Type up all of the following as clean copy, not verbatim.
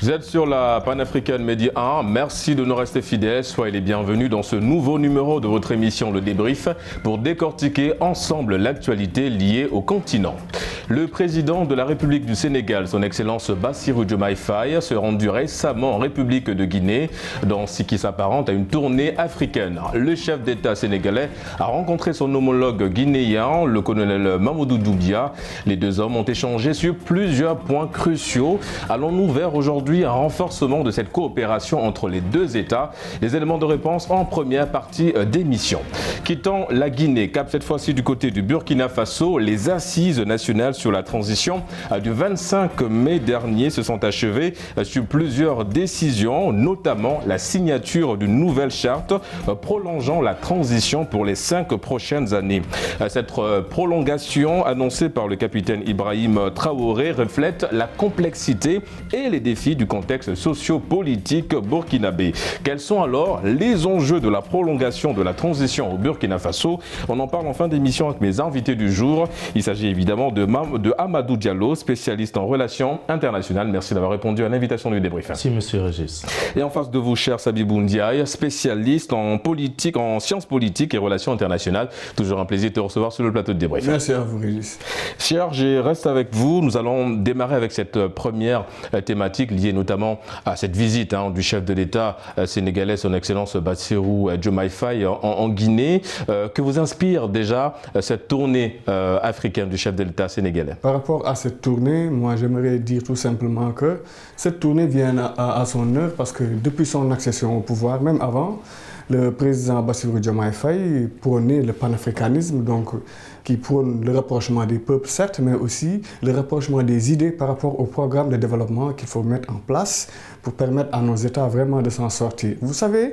Vous êtes sur la Panafricaine Média 1. Merci de nous rester fidèles. Soyez les bienvenus dans ce nouveau numéro de votre émission Le Débrief pour décortiquer ensemble l'actualité liée au continent. Le président de la République du Sénégal, son Excellence Bassirou Diomaye Faye, se rendu récemment en République de Guinée dans ce qui s'apparente à une tournée africaine. Le chef d'État sénégalais a rencontré son homologue guinéen, le colonel Mamadou Doumbia. Les deux hommes ont échangé sur plusieurs points cruciaux. Allons-nous vers aujourd'hui un renforcement de cette coopération entre les deux États? Les éléments de réponse en première partie d'émission. Quittant la Guinée, cap cette fois-ci du côté du Burkina Faso, les assises nationales sur la transition du 25 mai dernier se sont achevées sur plusieurs décisions, notamment la signature d'une nouvelle charte prolongeant la transition pour les 5 prochaines années. Cette prolongation annoncée par le capitaine Ibrahim Traoré reflète la complexité et les défis du contexte socio-politique burkinabé. Quels sont alors les enjeux de la prolongation de la transition au Burkina Faso? On en parle en fin d'émission avec mes invités du jour. Il s'agit évidemment de Amadou Diallo, spécialiste en relations internationales. Merci d'avoir répondu à l'invitation du débrief. Merci, monsieur Régis. Et en face de vous, cher Sabibou Ndiaye, spécialiste en politique, en sciences politiques et relations internationales. Toujours un plaisir de te recevoir sur le plateau de débrief. Merci à vous, Régis. Cher, je reste avec vous. Nous allons démarrer avec cette première thématique liée notamment à cette visite du chef de l'État sénégalais, son Excellence Bassirou Diomaye Faye en Guinée. Que vous inspire déjà cette tournée africaine du chef de l'État sénégalais? Par rapport à cette tournée, moi j'aimerais dire tout simplement que cette tournée vient à son heure parce que depuis son accession au pouvoir, même avant, le président Bassirou Diomaye Faye prônait le panafricanisme, donc qui prône le rapprochement des peuples, certes, mais aussi le rapprochement des idées par rapport au programme de développement qu'il faut mettre en place pour permettre à nos États vraiment de s'en sortir. Vous savez,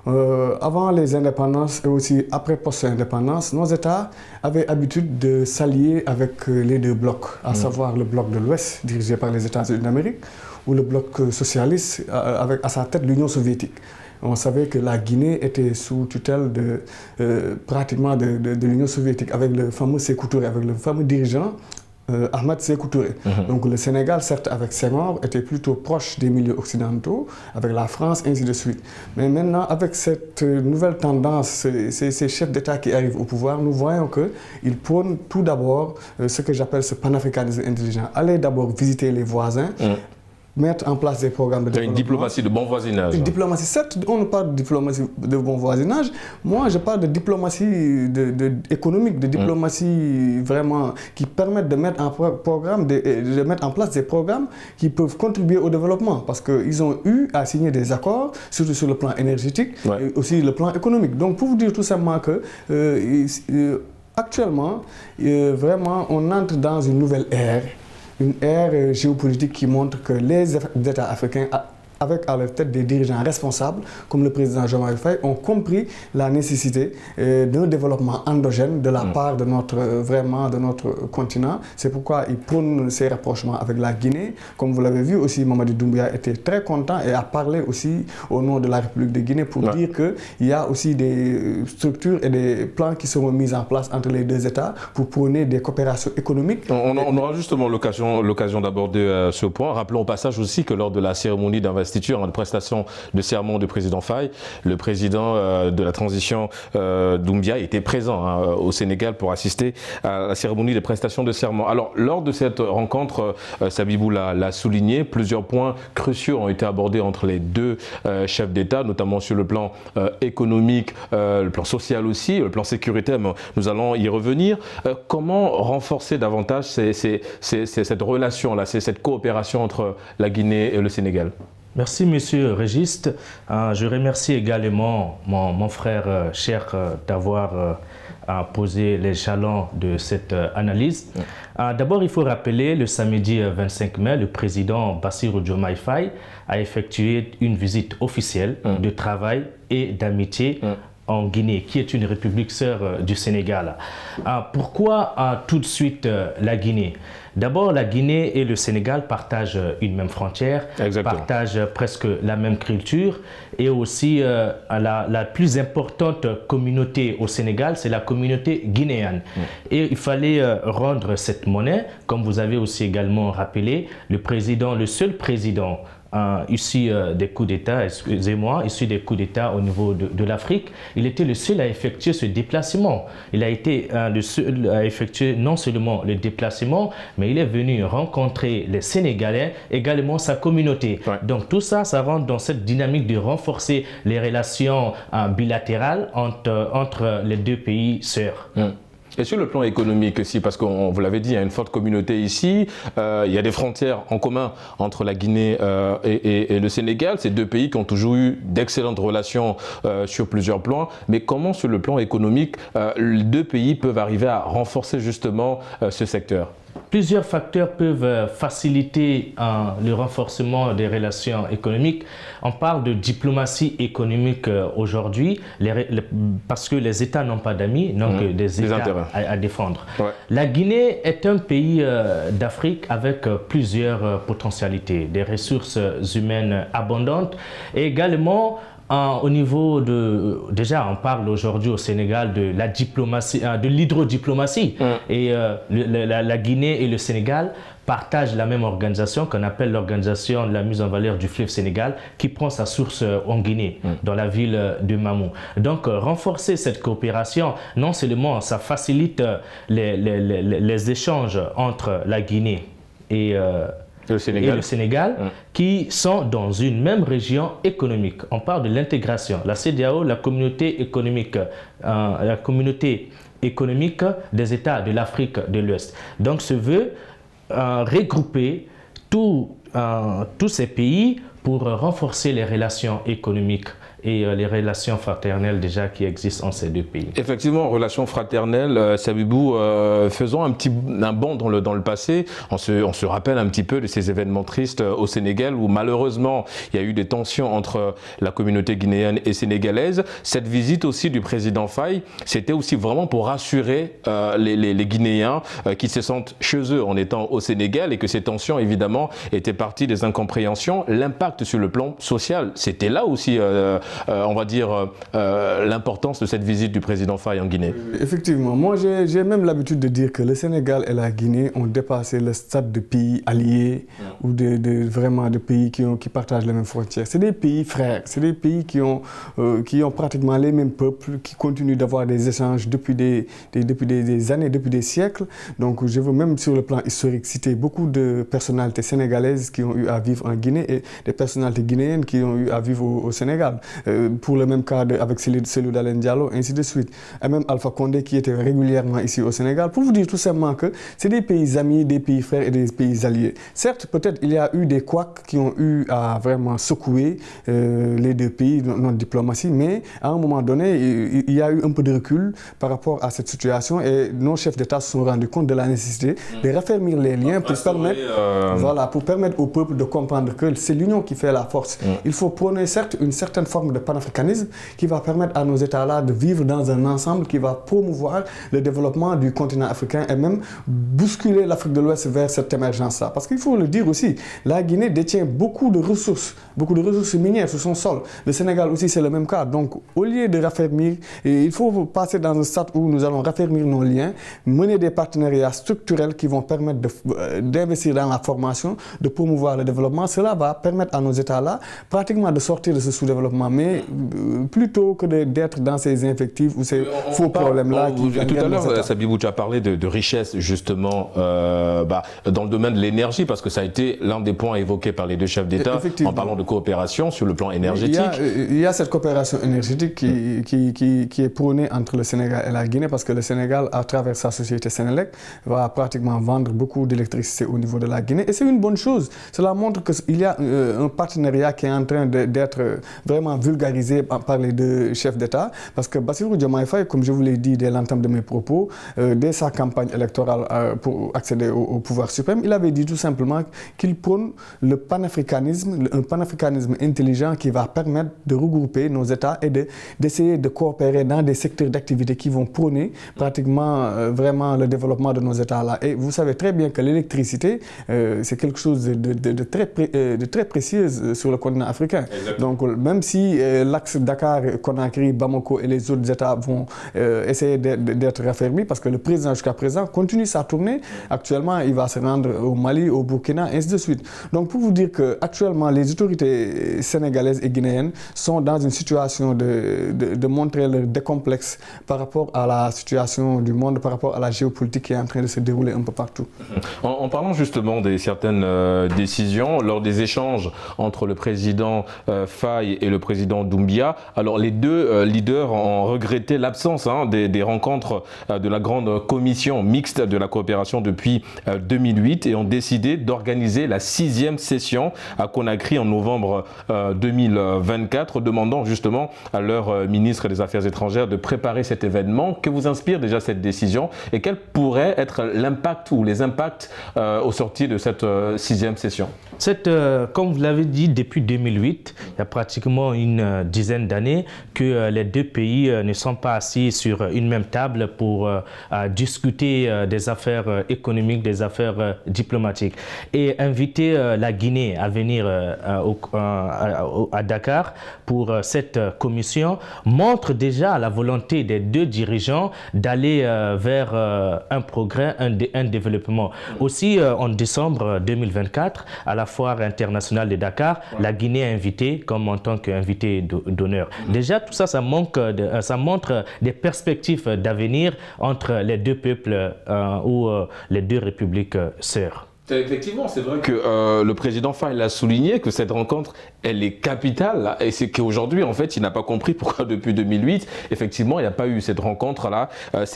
avant les indépendances et aussi après post-indépendance, nos États avaient l'habitude de s'allier avec les deux blocs, à savoir le bloc de l'Ouest, dirigé par les États-Unis d'Amérique, ou le bloc socialiste, avec à sa tête l'Union soviétique. On savait que la Guinée était sous tutelle pratiquement de l'Union soviétique, avec le fameux Sékou Touré, avec le fameux dirigeant Ahmed Sékou Touré. Donc le Sénégal, certes avec Senghor, était plutôt proche des milieux occidentaux, avec la France, ainsi de suite. Mais maintenant, avec cette nouvelle tendance, ces chefs d'État qui arrivent au pouvoir, nous voyons qu'ils prônent tout d'abord ce que j'appelle ce panafricanisme intelligent. Aller d'abord visiter les voisins, mettre en place des programmes de développement. Une diplomatie de bon voisinage. Une diplomatie, certes, on ne parle de diplomatie de bon voisinage. Moi, je parle de diplomatie économique, de diplomatie vraiment qui permettent de mettre en place des programmes qui peuvent contribuer au développement. Parce qu'ils ont eu à signer des accords, surtout sur le plan énergétique, et aussi le plan économique. Donc, pour vous dire tout simplement que actuellement, vraiment, on entre dans une nouvelle ère. Une ère géopolitique qui montre que les États africains, avec à leur tête des dirigeants responsables, comme le président Diomaye Faye, ont compris la nécessité d'un développement endogène de la part de notre continent. C'est pourquoi ils prônent ces rapprochements avec la Guinée. Comme vous l'avez vu aussi, Mamadou Doumbia était très content et a parlé aussi au nom de la République de Guinée pour dire qu'il y a aussi des structures et des plans qui seront mis en place entre les deux États pour prôner des coopérations économiques. On aura justement l'occasion d'aborder ce point. Rappelons au passage aussi que lors de la cérémonie d'investiture, de prestation de serment du président Faye, le président de la transition Doumbia était présent au Sénégal pour assister à la cérémonie de prestation de serment. Alors, lors de cette rencontre, Sabibou l'a souligné, plusieurs points cruciaux ont été abordés entre les deux chefs d'État, notamment sur le plan économique, le plan social aussi, le plan sécuritaire, mais nous allons y revenir. Comment renforcer davantage cette relation-là, cette coopération entre la Guinée et le Sénégal? Merci, monsieur Régis. Je remercie également mon frère cher d'avoir posé les jalons de cette analyse. D'abord, il faut rappeler, le samedi 25 mai, le président Bassirou Diomaye Faye a effectué une visite officielle de travail et d'amitié en Guinée, qui est une république sœur du Sénégal. Pourquoi tout de suite la Guinée? D'abord, la Guinée et le Sénégal partagent une même frontière, partagent presque la même culture, et aussi la plus importante communauté au Sénégal, c'est la communauté guinéenne. Et il fallait rendre cette monnaie, comme vous avez aussi également rappelé, le seul président issus des coups d'État, issus des coups d'État au niveau de l'Afrique, il était le seul à effectuer ce déplacement. Il a été le seul à effectuer non seulement le déplacement, mais il est venu rencontrer les Sénégalais, également sa communauté. Ouais. Donc tout ça, ça rentre dans cette dynamique de renforcer les relations bilatérales entre les deux pays sœurs. Et sur le plan économique aussi, parce qu'on vous l'avait dit, il y a une forte communauté ici, il y a des frontières en commun entre la Guinée et le Sénégal. Ces deux pays qui ont toujours eu d'excellentes relations sur plusieurs plans. Mais comment, sur le plan économique, les deux pays peuvent arriver à renforcer justement ce secteur ? Plusieurs facteurs peuvent faciliter le renforcement des relations économiques. On parle de diplomatie économique aujourd'hui parce que les États n'ont pas d'amis, donc des États à défendre. Ouais. La Guinée est un pays d'Afrique avec plusieurs potentialités, des ressources humaines abondantes et également au niveau de... Déjà, on parle aujourd'hui au Sénégal de la diplomatie, de l'hydrodiplomatie. Et la Guinée et le Sénégal partagent la même organisation qu'on appelle l'organisation de la mise en valeur du fleuve Sénégal qui prend sa source en Guinée, dans la ville de Mamou. Donc, renforcer cette coopération, non seulement ça facilite les échanges entre la Guinée et le Sénégal, qui sont dans une même région économique. On parle de l'intégration. La CEDEAO, la communauté économique des États de l'Afrique de l'Ouest. Donc, se veut regrouper tous ces pays pour renforcer les relations économiques et les relations fraternelles déjà qui existent entre ces deux pays. Effectivement, relations fraternelles, Sabibou, faisons un bond dans le passé. On se rappelle un petit peu de ces événements tristes au Sénégal où malheureusement il y a eu des tensions entre la communauté guinéenne et sénégalaise. Cette visite aussi du président Faye, c'était aussi vraiment pour rassurer les Guinéens qui se sentent chez eux en étant au Sénégal et que ces tensions évidemment étaient partie des incompréhensions. L'impact sur le plan social, c'était là aussi on va dire, l'importance de cette visite du président Faye en Guinée. Effectivement, moi j'ai même l'habitude de dire que le Sénégal et la Guinée ont dépassé le stade de pays alliés ou vraiment de pays qui partagent les mêmes frontières. C'est des pays frères, c'est des pays qui ont pratiquement les mêmes peuples, qui continuent d'avoir des échanges depuis des années, depuis des siècles. Donc je veux même sur le plan historique citer beaucoup de personnalités sénégalaises qui ont eu à vivre en Guinée et des personnalités guinéennes qui ont eu à vivre au Sénégal. Pour le même cas avec Cellou Dalein Diallo, ainsi de suite. Et même Alpha Condé qui était régulièrement ici au Sénégal. Pour vous dire tout simplement que c'est des pays amis, des pays frères et des pays alliés. Certes, peut-être il y a eu des couacs qui ont eu à vraiment secouer les deux pays dans notre diplomatie, mais à un moment donné, il y a eu un peu de recul par rapport à cette situation et nos chefs d'État se sont rendus compte de la nécessité de raffermir les liens pour permettre au peuple de comprendre que c'est l'union qui fait la force. Il faut prôner certes une certaine forme de panafricanisme qui va permettre à nos États-là de vivre dans un ensemble qui va promouvoir le développement du continent africain et même bousculer l'Afrique de l'Ouest vers cette émergence-là. Parce qu'il faut le dire aussi, la Guinée détient beaucoup de ressources minières sur son sol. Le Sénégal aussi, c'est le même cas. Donc, au lieu de raffermir, il faut passer dans un stade où nous allons raffermir nos liens, mener des partenariats structurels qui vont permettre d'investir dans la formation, de promouvoir le développement. Cela va permettre à nos États-là pratiquement de sortir de ce sous-développement. Mais plutôt que d'être dans ces invectives ou ces faux problèmes-là. Tout à l'heure, Sabibou, tu as parlé de richesse justement dans le domaine de l'énergie, parce que ça a été l'un des points évoqués par les deux chefs d'État en parlant de coopération sur le plan énergétique. Il y a cette coopération énergétique qui est prônée entre le Sénégal et la Guinée, parce que le Sénégal, à travers sa société Sénélec, va pratiquement vendre beaucoup d'électricité au niveau de la Guinée. Et c'est une bonne chose. Cela montre qu'il y a un partenariat qui est en train d'être vraiment vulgarisé par les deux chefs d'État, parce que Bassirou Diomaye Faye, comme je vous l'ai dit dès l'entame de mes propos, dès sa campagne électorale pour accéder au pouvoir suprême, il avait dit tout simplement qu'il prône le panafricanisme, un panafricanisme intelligent qui va permettre de regrouper nos États et d'essayer de coopérer dans des secteurs d'activité qui vont prôner pratiquement vraiment le développement de nos États-là. Et vous savez très bien que l'électricité, c'est quelque chose de très précieux sur le continent africain. Exactement. Donc même si si l'axe Dakar-Conakry, Bamako et les autres États vont essayer d'être raffermis, parce que le président jusqu'à présent continue sa tournée. Actuellement, il va se rendre au Mali, au Burkina, ainsi de suite. Donc pour vous dire qu'actuellement, les autorités sénégalaises et guinéennes sont dans une situation de montrer leur décomplexe par rapport à la situation du monde, par rapport à la géopolitique qui est en train de se dérouler un peu partout. En parlant justement de certaines décisions, lors des échanges entre le président Faye et le président Doumbia, alors les deux leaders ont regretté l'absence des rencontres de la grande commission mixte de la coopération depuis 2008 et ont décidé d'organiser la 6e session à Conakry en novembre 2024, demandant justement à leur ministre des Affaires étrangères de préparer cet événement. Que vous inspire déjà cette décision et quel pourrait être l'impact ou les impacts au sorti de cette 6e session? Comme vous l'avez dit, depuis 2008, il y a pratiquement une dizaine d'années que les deux pays ne sont pas assis sur une même table pour discuter des affaires économiques, des affaires diplomatiques. Et inviter la Guinée à venir à Dakar pour cette commission montre déjà la volonté des deux dirigeants d'aller vers un progrès, un développement. Aussi, en décembre 2024, à la foire internationale de Dakar, la Guinée est invitée comme en tant qu'invité d'honneur. Déjà, tout ça, ça montre des perspectives d'avenir entre les deux peuples ou les deux républiques sœurs. Effectivement, c'est vrai que le président Faye l'a souligné, que cette rencontre, elle est capitale. Et c'est qu'aujourd'hui, en fait, il n'a pas compris pourquoi depuis 2008, effectivement, il n'y a pas eu cette rencontre-là.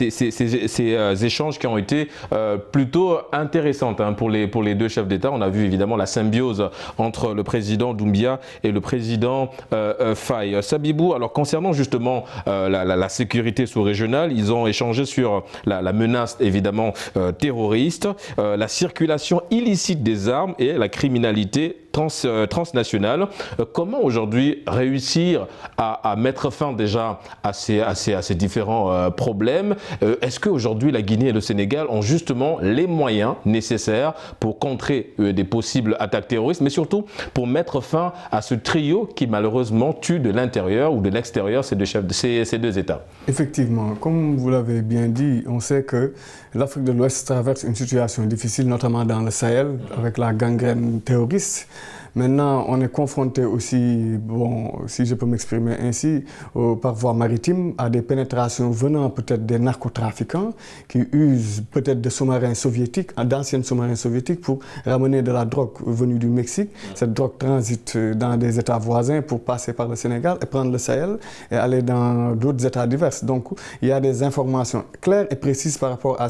Ces échanges qui ont été plutôt intéressants pour les deux chefs d'État. On a vu évidemment la symbiose entre le président Doumbia et le président Faye. Sabibou, alors concernant justement la sécurité sous-régionale, ils ont échangé sur la menace évidemment terroriste, la circulation illicite des armes et la criminalité transnationale. Comment aujourd'hui réussir à mettre fin déjà à ces différents problèmes? Est-ce qu'aujourd'hui la Guinée et le Sénégal ont justement les moyens nécessaires pour contrer des possibles attaques terroristes, mais surtout pour mettre fin à ce trio qui malheureusement tue de l'intérieur ou de l'extérieur ces deux États? Effectivement, comme vous l'avez bien dit, on sait que l'Afrique de l'Ouest traverse une situation difficile, notamment dans le Sahel, avec la gangrène terroriste. Maintenant, on est confronté aussi, bon, si je peux m'exprimer ainsi, par voie maritime, à des pénétrations venant peut-être des narcotrafiquants qui usent peut-être de sous-marins soviétiques, d'anciens sous-marins soviétiques pour ramener de la drogue venue du Mexique. Cette drogue transite dans des États voisins pour passer par le Sénégal et prendre le Sahel et aller dans d'autres États divers. Donc, il y a des informations claires et précises par rapport à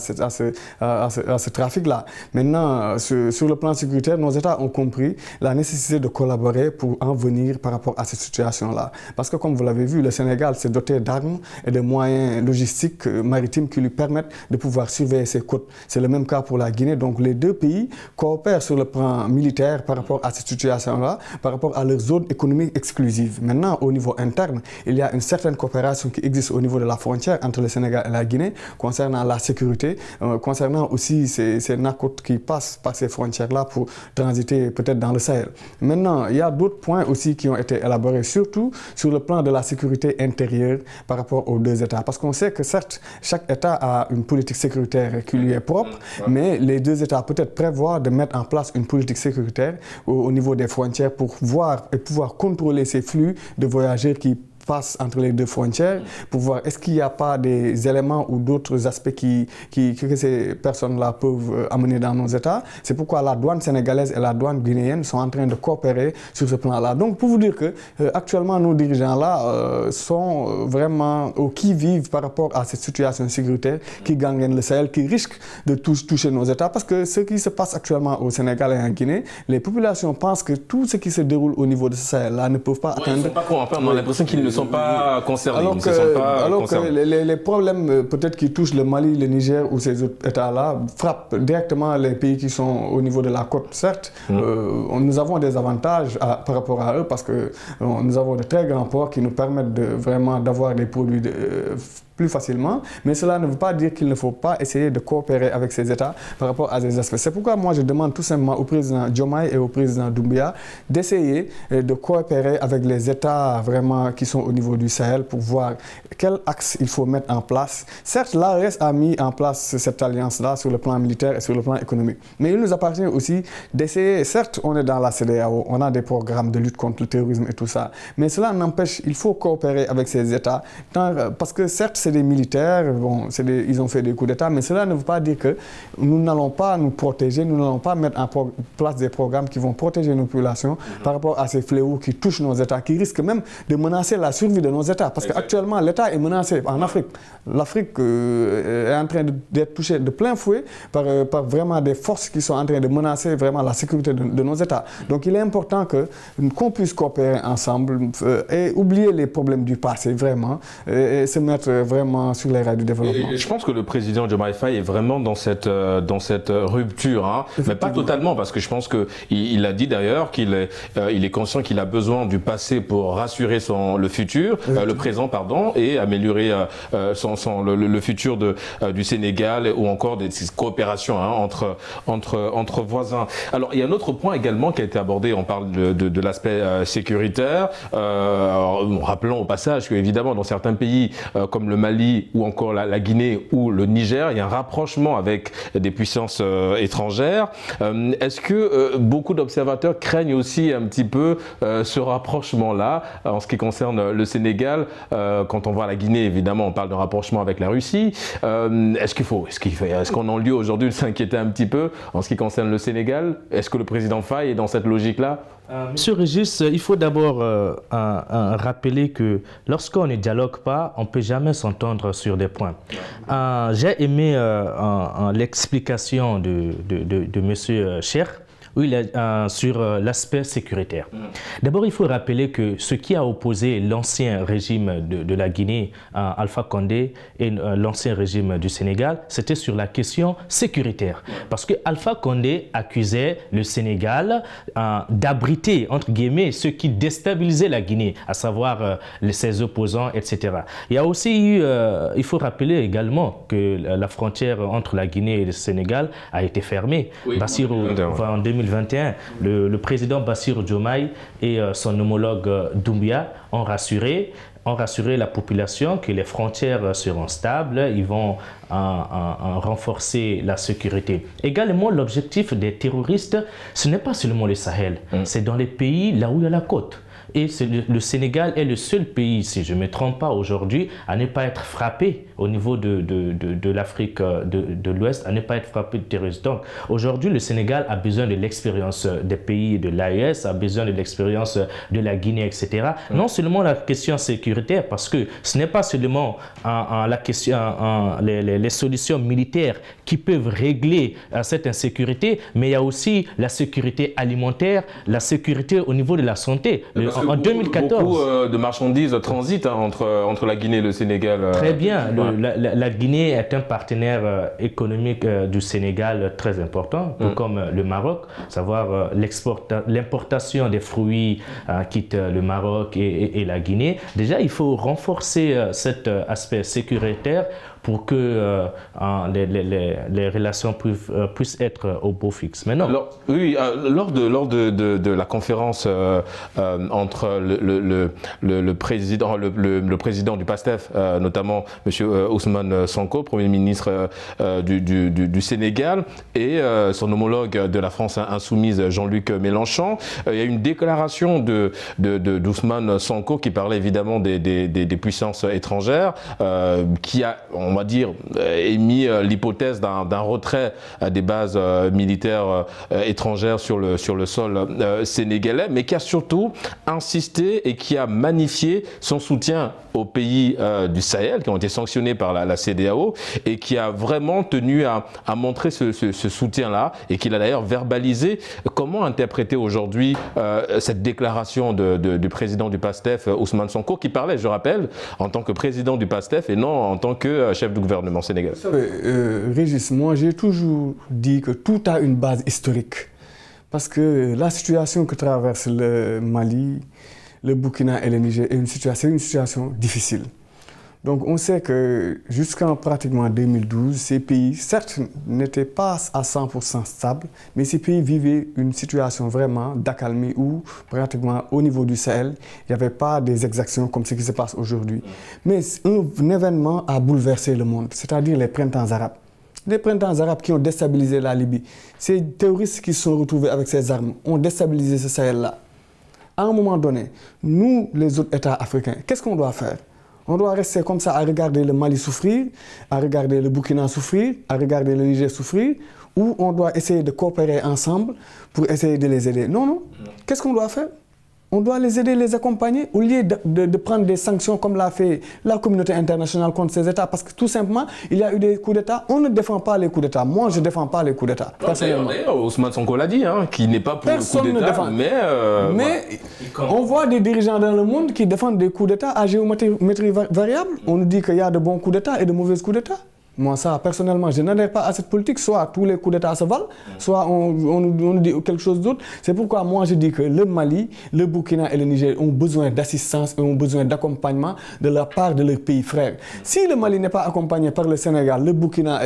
ce trafic-là. Maintenant, sur le plan sécuritaire, nos États ont compris la nécessité de collaborer pour en venir par rapport à cette situation-là. Parce que comme vous l'avez vu, le Sénégal s'est doté d'armes et de moyens logistiques maritimes qui lui permettent de pouvoir surveiller ses côtes. C'est le même cas pour la Guinée. Donc les deux pays coopèrent sur le plan militaire par rapport à cette situation-là, par rapport à leur zone économique exclusive. Maintenant, au niveau interne, il y a une certaine coopération qui existe au niveau de la frontière entre le Sénégal et la Guinée concernant la sécurité, concernant aussi ces narcotiques qui passent par ces frontières-là pour transiter peut-être dans le Sahel. Maintenant, il y a d'autres points aussi qui ont été élaborés, surtout sur le plan de la sécurité intérieure par rapport aux deux États. Parce qu'on sait que certes, chaque État a une politique sécuritaire qui lui est propre, mais les deux États peut-être prévoient de mettre en place une politique sécuritaire au niveau des frontières pour voir et pouvoir contrôler ces flux de voyageurs qui passe entre les deux frontières pour voir est-ce qu'il n'y a pas des éléments ou d'autres aspects que ces personnes-là peuvent amener dans nos États. C'est pourquoi la douane sénégalaise et la douane guinéenne sont en train de coopérer sur ce plan-là. Donc pour vous dire que actuellement nos dirigeants-là sont vraiment au qui-vive par rapport à cette situation sécuritaire qui gangrène le Sahel, qui risque de toucher nos États. Parce que ce qui se passe actuellement au Sénégal et en Guinée, les populations pensent que tout ce qui se déroule au niveau de ce Sahel-là ne peuvent pas atteindre. Ils ne sont pas convaincus, on a l'impression qu'ils ne sont pas concernés. Alors que les problèmes peut-être qui touchent le Mali, le Niger ou ces autres États-là frappent directement les pays qui sont au niveau de la côte. Certes, nous avons des avantages par rapport à eux parce que nous avons de très grands ports qui nous permettent vraiment d'avoir des produits plus facilement, mais cela ne veut pas dire qu'il ne faut pas essayer de coopérer avec ces États par rapport à ces aspects. C'est pourquoi moi je demande tout simplement au président Diomaye et au président Doumbouya d'essayer de coopérer avec les États vraiment qui sont au niveau du Sahel pour voir quel axe il faut mettre en place. Certes, l'AES a mis en place cette alliance-là sur le plan militaire et sur le plan économique, mais il nous appartient aussi d'essayer, certes on est dans la CEDEAO, on a des programmes de lutte contre le terrorisme et tout ça, mais cela n'empêche, il faut coopérer avec ces États, parce que certes c'est des militaires, bon, ils ont fait des coups d'État, mais cela ne veut pas dire que nous n'allons pas nous protéger, nous n'allons pas mettre en place des programmes qui vont protéger nos populations par rapport à ces fléaux qui touchent nos États, qui risquent même de menacer la survie de nos États, parce qu'actuellement l'État est menacé en Afrique. L'Afrique est en train d'être touchée de plein fouet par vraiment des forces qui sont en train de menacer vraiment la sécurité de nos États. Donc il est important qu'on puisse coopérer ensemble et oublier les problèmes du passé vraiment et se mettre vraiment sur les rails du développement. Et je pense que le président Diomaye Faye est vraiment dans cette rupture, hein, mais pas totalement, parce que je pense qu'il a dit d'ailleurs qu'il est conscient qu'il a besoin du passé pour rassurer le futur, le présent pardon, et améliorer le futur du Sénégal ou encore des coopérations hein, entre voisins. Alors il y a un autre point également qui a été abordé, on parle de l'aspect sécuritaire. Rappelons au passage qu'évidemment dans certains pays comme le Mali ou encore la Guinée ou le Niger, il y a un rapprochement avec des puissances étrangères. Est-ce que beaucoup d'observateurs craignent aussi un petit peu ce rapprochement-là en ce qui concerne le Sénégal? Quand on voit la Guinée, évidemment, on parle de rapprochement avec la Russie. Est-ce qu'on a lieu aujourd'hui de s'inquiéter un petit peu en ce qui concerne le Sénégal? Est-ce que le président Faye est dans cette logique-là? Monsieur Régis, il faut d'abord rappeler que lorsqu'on ne dialogue pas, on ne peut jamais s'entendre sur des points. J'ai aimé l'explication de monsieur Cheikh. Oui, sur l'aspect sécuritaire. D'abord, il faut rappeler que ce qui a opposé l'ancien régime de la Guinée, Alpha Condé, et l'ancien régime du Sénégal, c'était sur la question sécuritaire. Parce que Alpha Condé accusait le Sénégal d'abriter, entre guillemets, ceux qui déstabilisaient la Guinée, à savoir ses opposants, etc. Il y a aussi eu, il faut rappeler également que la frontière entre la Guinée et le Sénégal a été fermée. Oui, en 2021, le président Bassirou Diomaye et son homologue Doumbouya ont rassuré la population que les frontières seront stables, ils vont renforcer la sécurité. Également, l'objectif des terroristes, ce n'est pas seulement le Sahel, c'est dans les pays là où il y a la côte. Et le Sénégal est le seul pays, si je ne me trompe pas aujourd'hui, à ne pas être frappé au niveau de l'Afrique de l'Ouest, à ne pas être frappé de terroristes. Donc aujourd'hui, le Sénégal a besoin de l'expérience des pays de l'AES, a besoin de l'expérience de la Guinée, etc. Non seulement la question sécuritaire, parce que ce n'est pas seulement la question, les solutions militaires qui peuvent régler cette insécurité, mais il y a aussi la sécurité alimentaire, la sécurité au niveau de la santé. En 2014, beaucoup de marchandises transitent entre la Guinée et le Sénégal. Très bien. La Guinée est un partenaire économique du Sénégal très important, tout comme le Maroc, savoir l'importation des fruits quitte le Maroc et la Guinée. Déjà, il faut renforcer cet aspect sécuritaire pour que les relations puissent être au beau fixe. Mais non. Alors, oui, lors de la conférence entre le président du PASTEF, notamment M. Ousmane Sonko, Premier ministre du Sénégal, et son homologue de la France insoumise, Jean-Luc Mélenchon, il y a une déclaration d'Ousmane Sonko qui parlait évidemment des puissances étrangères, qui a, on va dire, émis l'hypothèse d'un retrait des bases militaires étrangères sur le sol sénégalais, mais qui a surtout insisté et qui a magnifié son soutien aux pays du Sahel qui ont été sanctionnés par la CEDEAO et qui a vraiment tenu à montrer ce soutien-là et qu'il a d'ailleurs verbalisé. Comment interpréter aujourd'hui cette déclaration du président du PASTEF, Ousmane Sonko, qui parlait, je rappelle, en tant que président du PASTEF et non en tant que chef du gouvernement sénégalais? Régis, moi j'ai toujours dit que tout a une base historique. Parce que la situation que traverse le Mali, le Burkina et le Niger est une situation difficile. Donc on sait que jusqu'en pratiquement 2012, ces pays, certes, n'étaient pas à 100% stables, mais ces pays vivaient une situation vraiment d'accalmie où pratiquement au niveau du Sahel, il n'y avait pas des exactions comme ce qui se passe aujourd'hui. Mais un événement a bouleversé le monde, c'est-à-dire les printemps arabes. Les printemps arabes qui ont déstabilisé la Libye. Ces terroristes qui se sont retrouvés avec ces armes ont déstabilisé ce Sahel-là. À un moment donné, nous, les autres États africains, qu'est-ce qu'on doit faire? On doit rester comme ça à regarder le Mali souffrir, à regarder le Burkina souffrir, à regarder le Niger souffrir, ou on doit essayer de coopérer ensemble pour essayer de les aider. Non, non. Qu'est-ce qu'on doit faire? On doit les aider, les accompagner, au lieu de prendre des sanctions comme l'a fait la communauté internationale contre ces États. Parce que tout simplement, il y a eu des coups d'État. On ne défend pas les coups d'État. Moi, je ne défends pas les coups d'État. D'ailleurs, Ousmane Sonko l'a dit, hein, qu'il n'est pas pour le coup d'État. Mais on voit des dirigeants dans le monde qui défendent des coups d'État à géométrie variable. On nous dit qu'il y a de bons coups d'État et de mauvais coups d'État. Moi, ça, personnellement, je n'adhère pas à cette politique. Soit tous les coups d'État se valent, soit on nous dit quelque chose d'autre. C'est pourquoi moi, je dis que le Mali, le Burkina et le Niger ont besoin d'assistance et ont besoin d'accompagnement de la part de leurs pays frères. Si le Mali n'est pas accompagné par le Sénégal, le Burkina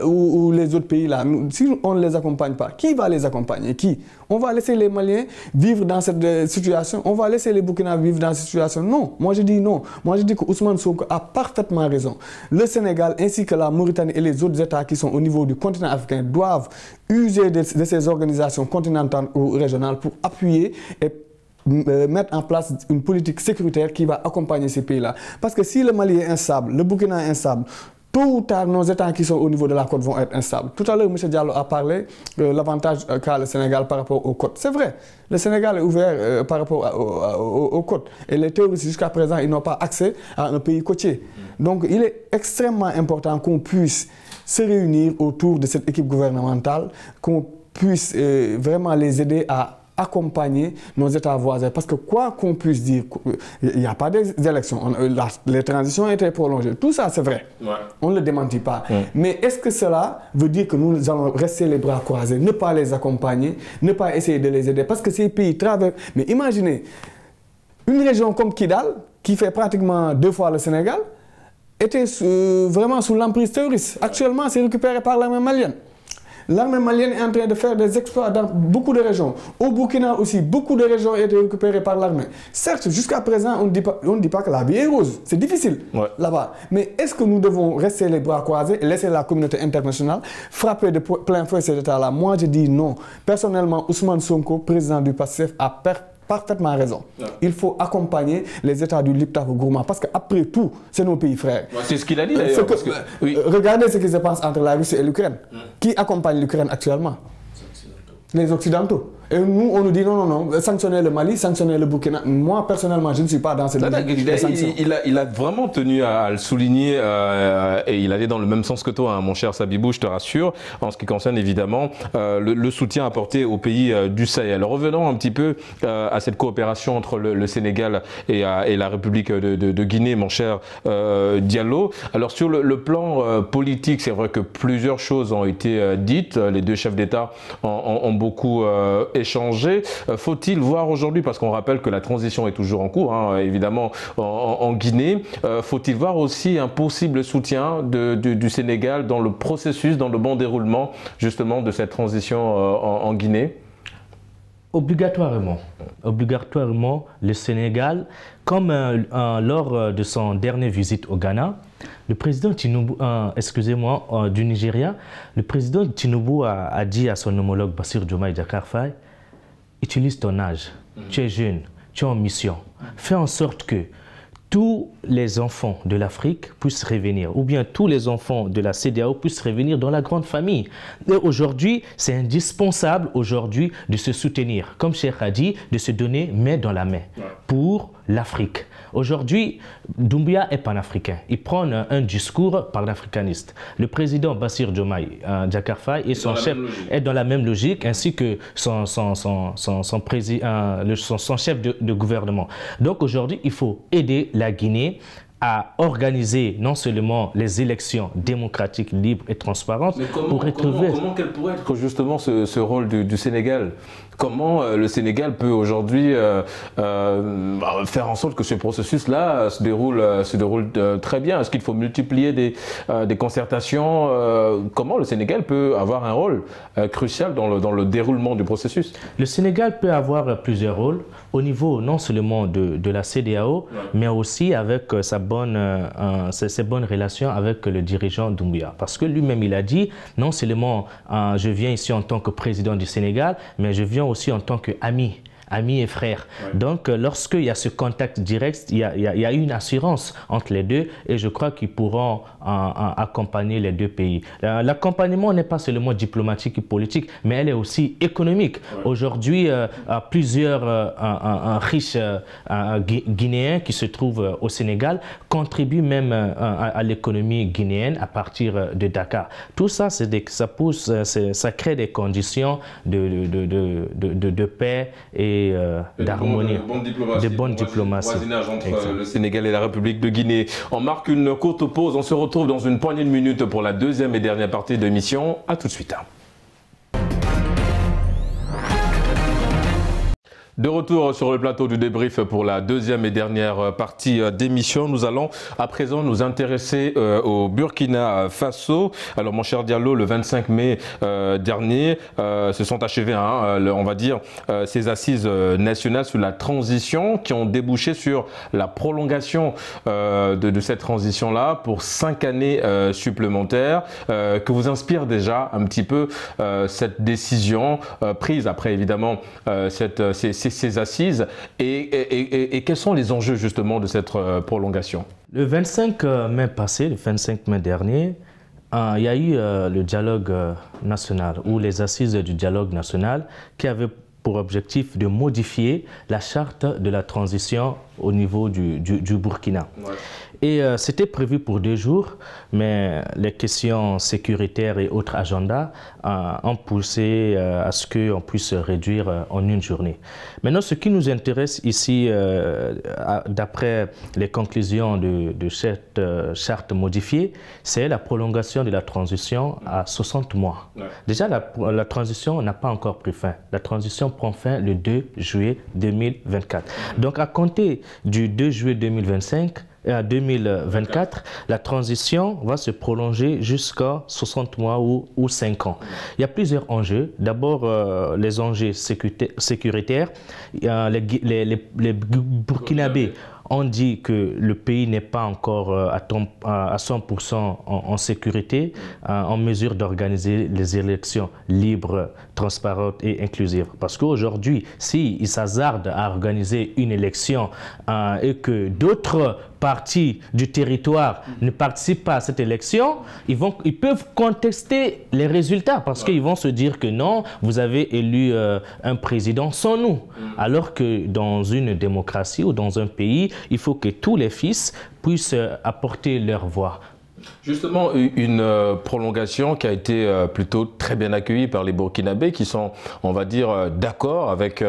ou les autres pays là, si on ne les accompagne pas, qui va les accompagner? Qui? On va laisser les Maliens vivre dans cette situation? On va laisser les Burkina vivre dans cette situation? Non. Moi, je dis non. Moi, je dis que Ousmane Sonko a parfaitement raison. Le Sénégal ainsi que la Mauritanie et les autres États qui sont au niveau du continent africain doivent user de ces organisations continentales ou régionales pour appuyer et mettre en place une politique sécuritaire qui va accompagner ces pays-là. Parce que si le Mali est instable, le Burkina est instable, tôt ou tard, nos États qui sont au niveau de la côte vont être instables. Tout à l'heure, M. Diallo a parlé de l'avantage qu'a le Sénégal par rapport aux côtes. C'est vrai, le Sénégal est ouvert par rapport aux côtes. Et les terroristes, jusqu'à présent, ils n'ont pas accès à un pays côtier. Donc, il est extrêmement important qu'on puisse se réunir autour de cette équipe gouvernementale, qu'on puisse vraiment les aider à accompagner nos États voisins. Parce que quoi qu'on puisse dire, il n'y a pas d'élections, les transitions ont été prolongées. Tout ça, c'est vrai. Ouais. On ne le démentit pas. Mais est-ce que cela veut dire que nous allons rester les bras croisés, ne pas les accompagner, ne pas essayer de les aider? Parce que ces pays traversent... Mais imaginez, une région comme Kidal, qui fait pratiquement 2 fois le Sénégal, était vraiment sous l'emprise terroriste. Actuellement, c'est récupéré par l'armée malienne. L'armée malienne est en train de faire des exploits dans beaucoup de régions. Au Burkina aussi, beaucoup de régions ont été récupérées par l'armée. Certes, jusqu'à présent, on ne dit pas que la vie est rose. C'est difficile là-bas. Mais est-ce que nous devons rester les bras croisés et laisser la communauté internationale frapper de plein fouet ces États-là? Moi, je dis non. Personnellement, Ousmane Sonko, président du PASTEF, a parfaitement raison. Il faut accompagner les États du Liptako Gourma parce qu'après tout, c'est nos pays frères. C'est ce qu'il a dit d'ailleurs. Regardez ce qui se passe entre la Russie et l'Ukraine. Qui accompagne l'Ukraine actuellement? Les Occidentaux. Et nous, on nous dit non, non, non, sanctionner le Mali, sanctionner le Burkina. Moi, personnellement, je ne suis pas dans cette sanctions. Il a vraiment tenu à le souligner et il allait dans le même sens que toi, hein, mon cher Sabibou, je te rassure, en ce qui concerne évidemment le soutien apporté aux pays du Sahel. Revenons un petit peu à cette coopération entre le Sénégal et la République de Guinée, mon cher Diallo. Alors sur le plan politique, c'est vrai que plusieurs choses ont été dites. Les deux chefs d'État ont beaucoup échanger. Faut-il voir aujourd'hui, parce qu'on rappelle que la transition est toujours en cours, hein, évidemment en Guinée, faut-il voir aussi un possible soutien du Sénégal dans le processus, dans le bon déroulement justement de cette transition en Guinée? Obligatoirement. Obligatoirement, le Sénégal, comme lors de son dernière visite au Ghana, le président Tinubu, excusez-moi, du Nigeria, le président Tinubu a dit à son homologue Bassirou Diomaye Diakhar Faye, utilise ton âge, tu es jeune, tu es en mission, fais en sorte que tous les enfants de l'Afrique puissent revenir, ou bien tous les enfants de la CEDEAO puissent revenir dans la grande famille. Et aujourd'hui, c'est indispensable aujourd'hui de se soutenir, comme Cheikh a dit, de se donner main dans la main pour l'Afrique. Aujourd'hui, Doumbouya est panafricain. Il prend un discours panafricaniste. Le président Bassirou Diomaye Diakhar Faye et son chef est dans la même logique, ainsi que son chef de gouvernement. Donc aujourd'hui, il faut aider la Guinée à organiser non seulement les élections démocratiques, libres et transparentes, mais comment quel pourrait être justement ce rôle du Sénégal Comment le Sénégal peut aujourd'hui faire en sorte que ce processus-là se déroule très bien? Est-ce qu'il faut multiplier des concertations? Comment le Sénégal peut avoir un rôle crucial dans le déroulement du processus? Le Sénégal peut avoir plusieurs rôles au niveau non seulement de la CEDEAO, mais aussi avec ses bonnes relations avec le dirigeant Doumbouya. Parce que lui-même, il a dit, non seulement je viens ici en tant que président du Sénégal, mais je viens aussi en tant qu'ami. Amis et frères. Ouais. Donc, lorsqu'il y a ce contact direct, il y a une assurance entre les deux et je crois qu'ils pourront accompagner les deux pays. L'accompagnement n'est pas seulement diplomatique et politique, mais elle est aussi économique. Ouais. Aujourd'hui, plusieurs riches Guinéens qui se trouvent au Sénégal contribuent même à l'économie guinéenne à partir de Dakar. Tout ça, ça crée des conditions de paix et d'harmonie, de bonne diplomatie. Voisinage entre le Sénégal et la République de Guinée. On marque une courte pause, on se retrouve dans une poignée de minutes pour la deuxième et dernière partie de l'émission. A tout de suite. De retour sur le plateau du débrief pour la deuxième et dernière partie d'émission. Nous allons à présent nous intéresser au Burkina Faso. Alors mon cher Diallo, le 25 mai dernier se sont achevées, on va dire, ces assises nationales sur la transition qui ont débouché sur la prolongation de cette transition-là pour 5 années supplémentaires. Que vous inspire déjà un petit peu cette décision prise après évidemment ces assises et quels sont les enjeux justement de cette prolongation? Le 25 mai passé, le 25 mai dernier, il y a eu le dialogue national ou les assises du dialogue national qui avaient pour objectif de modifier la charte de la transition au niveau du Burkina. Ouais. Et c'était prévu pour 2 jours, mais les questions sécuritaires et autres agendas ont poussé à ce qu'on puisse réduire en 1 journée. Maintenant, ce qui nous intéresse ici, d'après les conclusions de cette charte modifiée, c'est la prolongation de la transition à 60 mois. Ouais. Déjà, la transition n'a pas encore pris fin. La transition prend fin le 2 juillet 2024. Donc, à compter du 2 juillet 2025, à 2024, la transition va se prolonger jusqu'à 60 mois ou 5 ans. Il y a plusieurs enjeux. D'abord, les enjeux sécuritaires. Les Burkinabés ont dit que le pays n'est pas encore à 100% en sécurité, en mesure d'organiser les élections libres, transparentes et inclusives. Parce qu'aujourd'hui, s'ils s'hasardent à organiser une élection et que d'autres parties du territoire ne participent pas à cette élection, ils peuvent contester les résultats parce qu'ils vont se dire que non, vous avez élu un président sans nous. Alors que dans une démocratie ou dans un pays, il faut que tous les fils puissent apporter leur voix. Justement, une prolongation qui a été plutôt très bien accueillie par les Burkinabés qui sont, on va dire, d'accord avec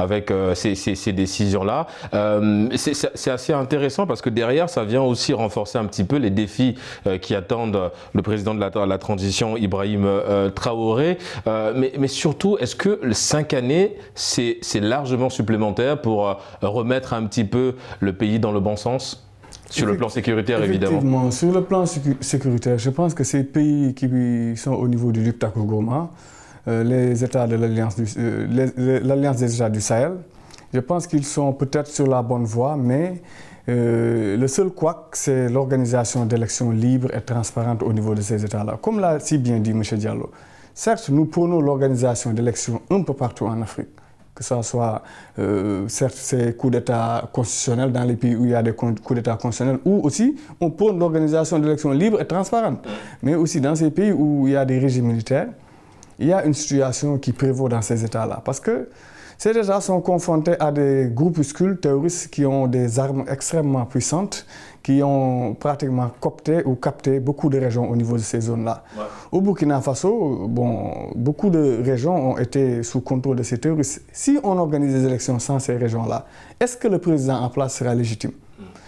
ces décisions-là. C'est assez intéressant parce que derrière, ça vient aussi renforcer un petit peu les défis qui attendent le président de la transition, Ibrahim Traoré. Mais surtout, est-ce que les 5 années, c'est largement supplémentaire pour remettre un petit peu le pays dans le bon sens ? Sur le plan sécuritaire, évidemment. Sur le plan sécuritaire, je pense que ces pays qui sont au niveau du Duptako Goma, les États de l'Alliance des États du Sahel, je pense qu'ils sont peut-être sur la bonne voie, mais le seul couac, c'est l'organisation d'élections libres et transparentes au niveau de ces États-là. Comme l'a si bien dit M. Diallo, certes, nous prônons l'organisation d'élections un peu partout en Afrique. Que ce soit, certes, ces coups d'État constitutionnels dans les pays où il y a des coups d'État constitutionnels, ou aussi on prône l'organisation d'élections libres et transparentes. Mais aussi dans ces pays où il y a des régimes militaires, il y a une situation qui prévaut dans ces États-là. Parce que ces États sont confrontés à des groupuscules terroristes qui ont des armes extrêmement puissantes, qui ont pratiquement coopté ou capté beaucoup de régions au niveau de ces zones-là. Ouais. Au Burkina Faso, beaucoup de régions ont été sous contrôle de ces terroristes. Si on organise des élections sans ces régions-là, est-ce que le président en place sera légitime?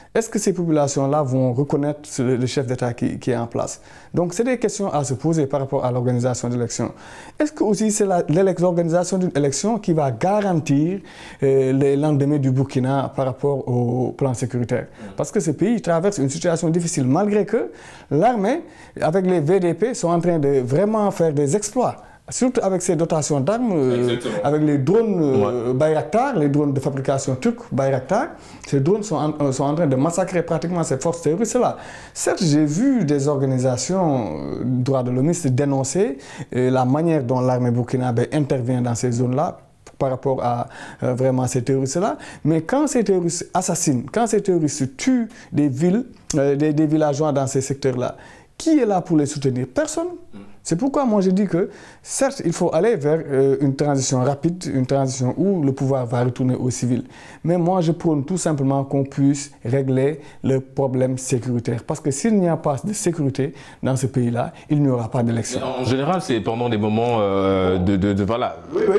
est-ce que ces populations-là vont reconnaître le chef d'État qui est en place? Donc, c'est des questions à se poser par rapport à l'organisation de l'élection. Est-ce que aussi c'est l'organisation d'une élection qui va garantir les lendemains du Burkina par rapport au plan sécuritaire? Parce que ce pays traverse une situation difficile, malgré que l'armée, avec les VDP, sont en train de vraiment faire des exploits. Surtout avec ces dotations d'armes, avec les drones Bayraktar, les drones de fabrication turque Bayraktar, ces drones sont en train de massacrer pratiquement ces forces terroristes-là. Certes, j'ai vu des organisations droits de l'homme dénoncer la manière dont l'armée burkinabé intervient dans ces zones-là par rapport à vraiment ces terroristes-là. Mais quand ces terroristes assassinent, quand ces terroristes tuent des villes, des villageois dans ces secteurs-là, qui est là pour les soutenir? Personne. C'est pourquoi moi je dis que, certes, il faut aller vers une transition rapide, une transition où le pouvoir va retourner aux civils. Mais moi je prône tout simplement qu'on puisse régler le problème sécuritaire. Parce que s'il n'y a pas de sécurité dans ce pays-là, il n'y aura pas d'élection. En général, c'est pendant des moments voilà,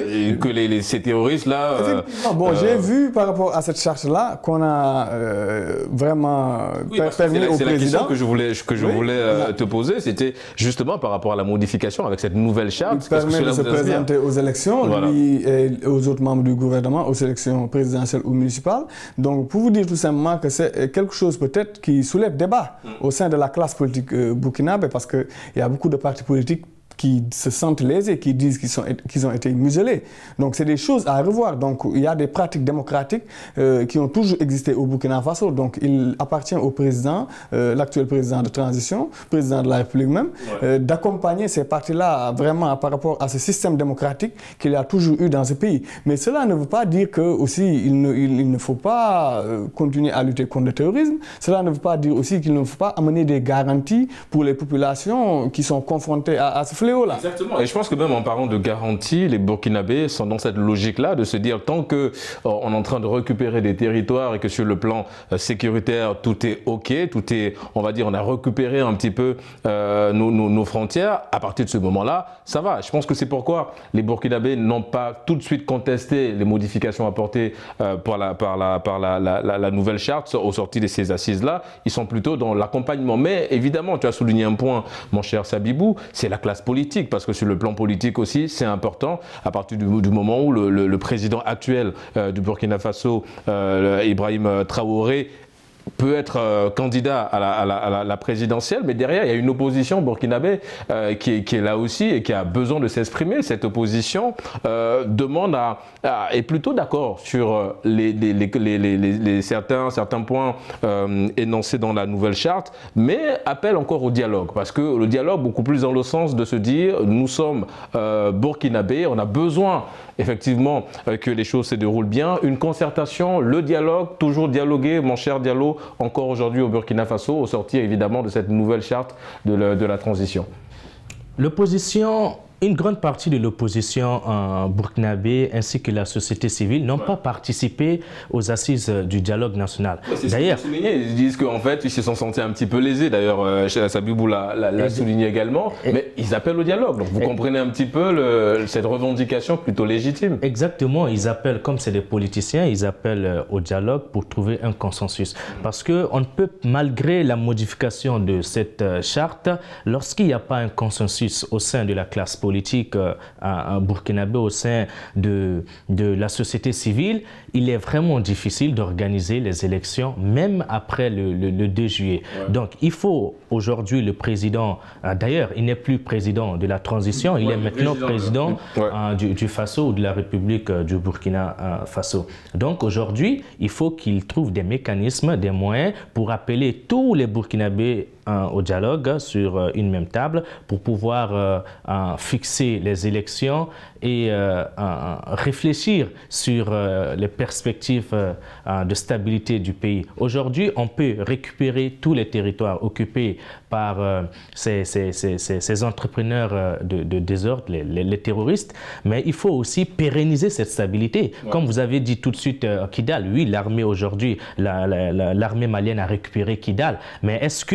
que ces terroristes-là... Bon, j'ai vu par rapport à cette charte-là qu'on a vraiment permis au président... C'est la question que je voulais te poser, c'était justement par rapport à la modification avec cette nouvelle charte. Il permet de se présenter aux élections, lui et aux autres membres du gouvernement, aux élections présidentielles ou municipales. Donc, pour vous dire tout simplement que c'est quelque chose peut-être qui soulève débat au sein de la classe politique burkinabé, parce qu'il y a beaucoup de partis politiques qui se sentent lésés, qui disent qu'ils ont été muselés. Donc, c'est des choses à revoir. Donc, il y a des pratiques démocratiques qui ont toujours existé au Burkina Faso. Donc, il appartient au président, l'actuel président de transition, président de la République même, d'accompagner ces partis-là vraiment par rapport à ce système démocratique qu'il y a toujours eu dans ce pays. Mais cela ne veut pas dire que aussi il ne faut pas continuer à lutter contre le terrorisme. Cela ne veut pas dire aussi qu'il ne faut pas amener des garanties pour les populations qui sont confrontées à ce fléau. Exactement. Et je pense que même en parlant de garantie, les Burkinabés sont dans cette logique-là de se dire tant qu'on est en train de récupérer des territoires et que sur le plan sécuritaire tout est OK, tout est, on va dire, on a récupéré un petit peu nos frontières, à partir de ce moment-là, ça va. Je pense que c'est pourquoi les Burkinabés n'ont pas tout de suite contesté les modifications apportées par la nouvelle charte au sorti de ces assises-là. Ils sont plutôt dans l'accompagnement. Mais évidemment, tu as souligné un point, mon cher Sabibou, c'est la classe politique, parce que sur le plan politique aussi, c'est important, à partir du moment où le président actuel du Burkina Faso, Ibrahim Traoré, peut être candidat à la présidentielle, mais derrière, il y a une opposition burkinabé qui est là aussi et qui a besoin de s'exprimer. Cette opposition demande est plutôt d'accord sur certains points énoncés dans la nouvelle charte, mais appelle encore au dialogue, parce que le dialogue, beaucoup plus dans le sens de se dire, nous sommes burkinabés, on a besoin effectivement que les choses se déroulent bien, une concertation, le dialogue, toujours dialoguer, mon cher Diallo, encore aujourd'hui au Burkina Faso, au sortir évidemment de cette nouvelle charte de la transition. L'opposition, une grande partie de l'opposition burkinabé ainsi que la société civile n'ont pas participé aux assises du dialogue national. D'ailleurs, ils disent qu'en fait, ils se sont sentis un petit peu lésés. D'ailleurs, Sabibou l'a souligné également. Mais ils appellent au dialogue. Donc, vous comprenez un petit peu cette revendication plutôt légitime. Exactement. Ils appellent, comme c'est des politiciens, ils appellent au dialogue pour trouver un consensus. Parce qu'on ne peut, malgré la modification de cette charte, lorsqu'il n'y a pas un consensus au sein de la classe politique, burkinabé, au sein de la société civile, il est vraiment difficile d'organiser les élections, même après le 2 juillet. Ouais. Donc, il faut aujourd'hui le président, d'ailleurs, il n'est plus président de la transition, il est maintenant président du Faso ou de la République du Burkina Faso. Donc, aujourd'hui, il faut qu'il trouve des mécanismes, des moyens pour appeler tous les Burkinabés au dialogue sur une même table pour pouvoir fixer les élections et réfléchir sur les perspectives de stabilité du pays. Aujourd'hui, on peut récupérer tous les territoires occupés par ces entrepreneurs de désordre, les terroristes, mais il faut aussi pérenniser cette stabilité. Ouais. Comme vous avez dit tout de suite, Kidal, oui, l'armée aujourd'hui, l'armée malienne a récupéré Kidal, mais est-ce qu'il faut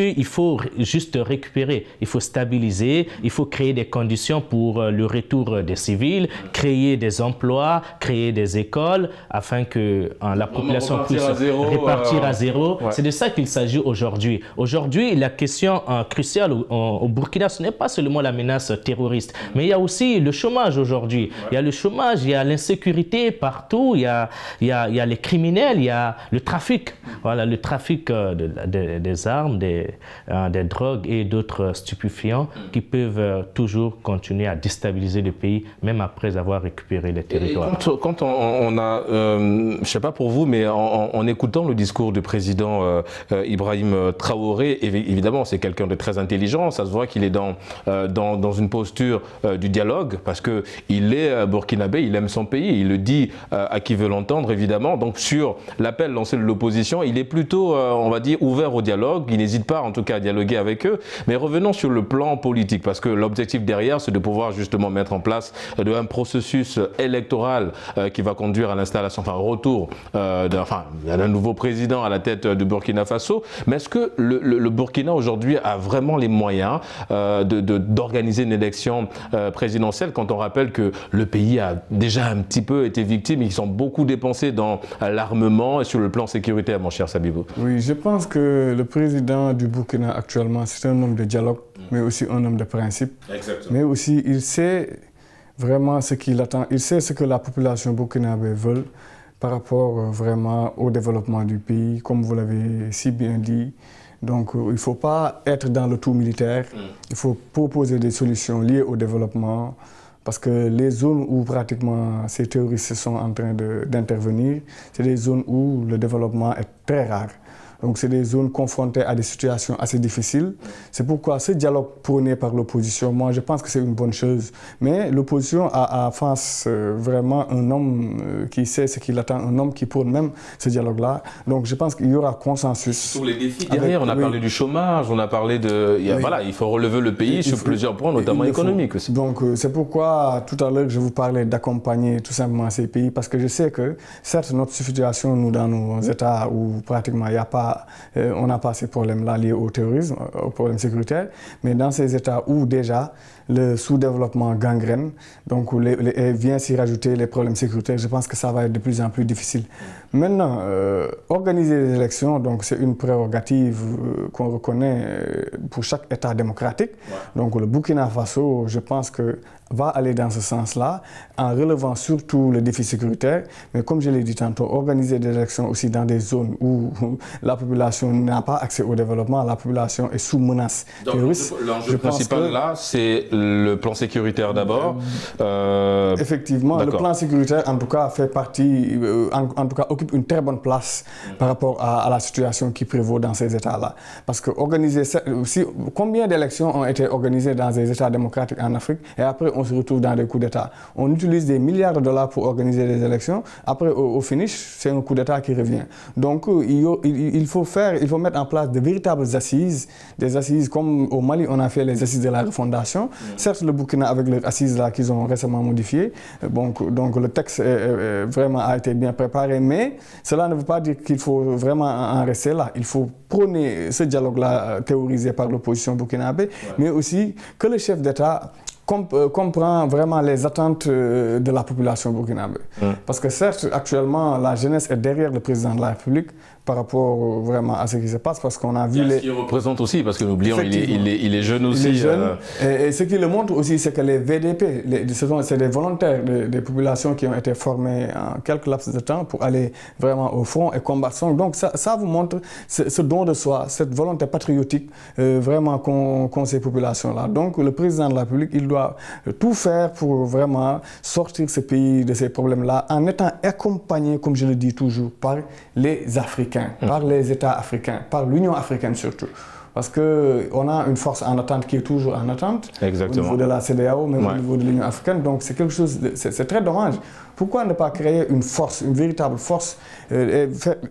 faut juste récupérer, il faut stabiliser, il faut créer des conditions pour le retour des civils, créer des emplois, créer des écoles, afin que la population puisse repartir à zéro. C'est de ça qu'il s'agit aujourd'hui. Aujourd'hui, la question cruciale au Burkina, ce n'est pas seulement la menace terroriste, mais il y a aussi le chômage aujourd'hui. Il y a le chômage, il y a l'insécurité partout, il y a les criminels, il y a le trafic. Voilà, le trafic des armes, des drogues et d'autres stupéfiants qui peuvent toujours continuer à déstabiliser le pays, même après avoir récupéré les territoires. Quand on a, je ne sais pas pour vous, mais en écoutant le discours du président Ibrahim Traoré, évidemment c'est quelqu'un de très intelligent, ça se voit qu'il est dans une posture du dialogue, parce qu'il est burkinabé, il aime son pays, il le dit à qui veut l'entendre évidemment. Donc sur l'appel lancé de l'opposition, il est plutôt, on va dire, ouvert au dialogue, il n'hésite pas en tout cas à dialoguer avec eux. Mais revenons sur le plan politique, parce que l'objectif derrière, c'est de pouvoir justement mettre en place un processus électoral qui va conduire à l'installation, enfin au retour d'un nouveau président à la tête du Burkina Faso. Mais est-ce que le Burkina aujourd'hui a vraiment les moyens d'organiser une élection présidentielle, quand on rappelle que le pays a déjà un petit peu été victime, ils sont beaucoup dépensés dans l'armement et sur le plan sécuritaire, mon cher Sabibou? Oui, je pense que le président du Burkina actuellement, c'est un homme de dialogue, mais aussi un homme de principe. Exactement. Mais aussi, il sait vraiment ce qu'il attend, il sait ce que la population burkinabé veut par rapport vraiment au développement du pays, comme vous l'avez si bien dit. Donc, il ne faut pas être dans le tout militaire, il faut proposer des solutions liées au développement, parce que les zones où pratiquement ces terroristes sont en train d'intervenir, c'est des zones où le développement est très rare. Donc c'est des zones confrontées à des situations assez difficiles. C'est pourquoi ce dialogue prôné par l'opposition, moi je pense que c'est une bonne chose. Mais l'opposition a en face vraiment un homme qui sait ce qu'il attend, un homme qui prône même ce dialogue-là. Donc je pense qu'il y aura consensus. Sur les défis derrière, on a parlé du chômage, on a parlé de... Voilà, il faut relever le pays sur plusieurs points, notamment économiques aussi. Donc c'est pourquoi tout à l'heure je vous parlais d'accompagner tout simplement ces pays, parce que je sais que certes notre situation, nous dans nos États où pratiquement il n'y a pas on n'a pas ces problèmes-là liés au terrorisme, aux problèmes sécuritaires, mais dans ces États où déjà le sous-développement gangrène, donc vient s'y rajouter les problèmes sécuritaires, je pense que ça va être de plus en plus difficile. Maintenant, organiser les élections, donc c'est une prérogative qu'on reconnaît pour chaque État démocratique. Donc le Burkina Faso, je pense que va aller dans ce sens-là, en relevant surtout le défi sécuritaire. Mais comme je l'ai dit tantôt, organiser des élections aussi dans des zones où la population n'a pas accès au développement, la population est sous menace terroriste. L'enjeu principal là, c'est le plan sécuritaire d'abord. Effectivement, le plan sécuritaire en tout cas fait partie, en tout cas occupe une très bonne place par rapport à la situation qui prévaut dans ces États-là. Parce que combien d'élections ont été organisées dans des États démocratiques en Afrique et après on se retrouve dans des coups d'État. On utilise des milliards de dollars pour organiser des élections. Après, au finish, c'est un coup d'État qui revient. Donc, il faut mettre en place de véritables assises. Des assises comme au Mali, on a fait les assises de la refondation. Certes, le Burkina, avec les assises là qu'ils ont récemment modifiées, donc le texte vraiment a été bien préparé. Mais cela ne veut pas dire qu'il faut vraiment en rester là. Il faut prôner ce dialogue-là théorisé par l'opposition burkinabé, mais aussi que le chef d'État comprend vraiment les attentes de la population burkinabé. Parce que certes, actuellement, la jeunesse est derrière le président de la République par rapport vraiment à ce qui se passe, parce qu'on a vu... Ce qu'il représente aussi, parce que n'oublions, il est jeune aussi. Il est jeune. Et ce qui le montre aussi, c'est que les VDP, c'est des volontaires des populations qui ont été formés en quelques laps de temps pour aller vraiment au front et combattre. Donc ça vous montre ce don de soi, cette volonté patriotique vraiment qu'ont ces populations-là. Donc le président de la République, il doit tout faire pour vraiment sortir ce pays de ces problèmes-là en étant accompagné, comme je le dis toujours, par les Africains. Par les États africains, par l'Union africaine surtout. Parce qu'on a une force en attente qui est toujours en attente. Exactement. Au niveau de la CEDEAO, même au niveau de l'Union africaine. Donc c'est quelque chose, c'est très dommage. Pourquoi ne pas créer une force, une véritable force, et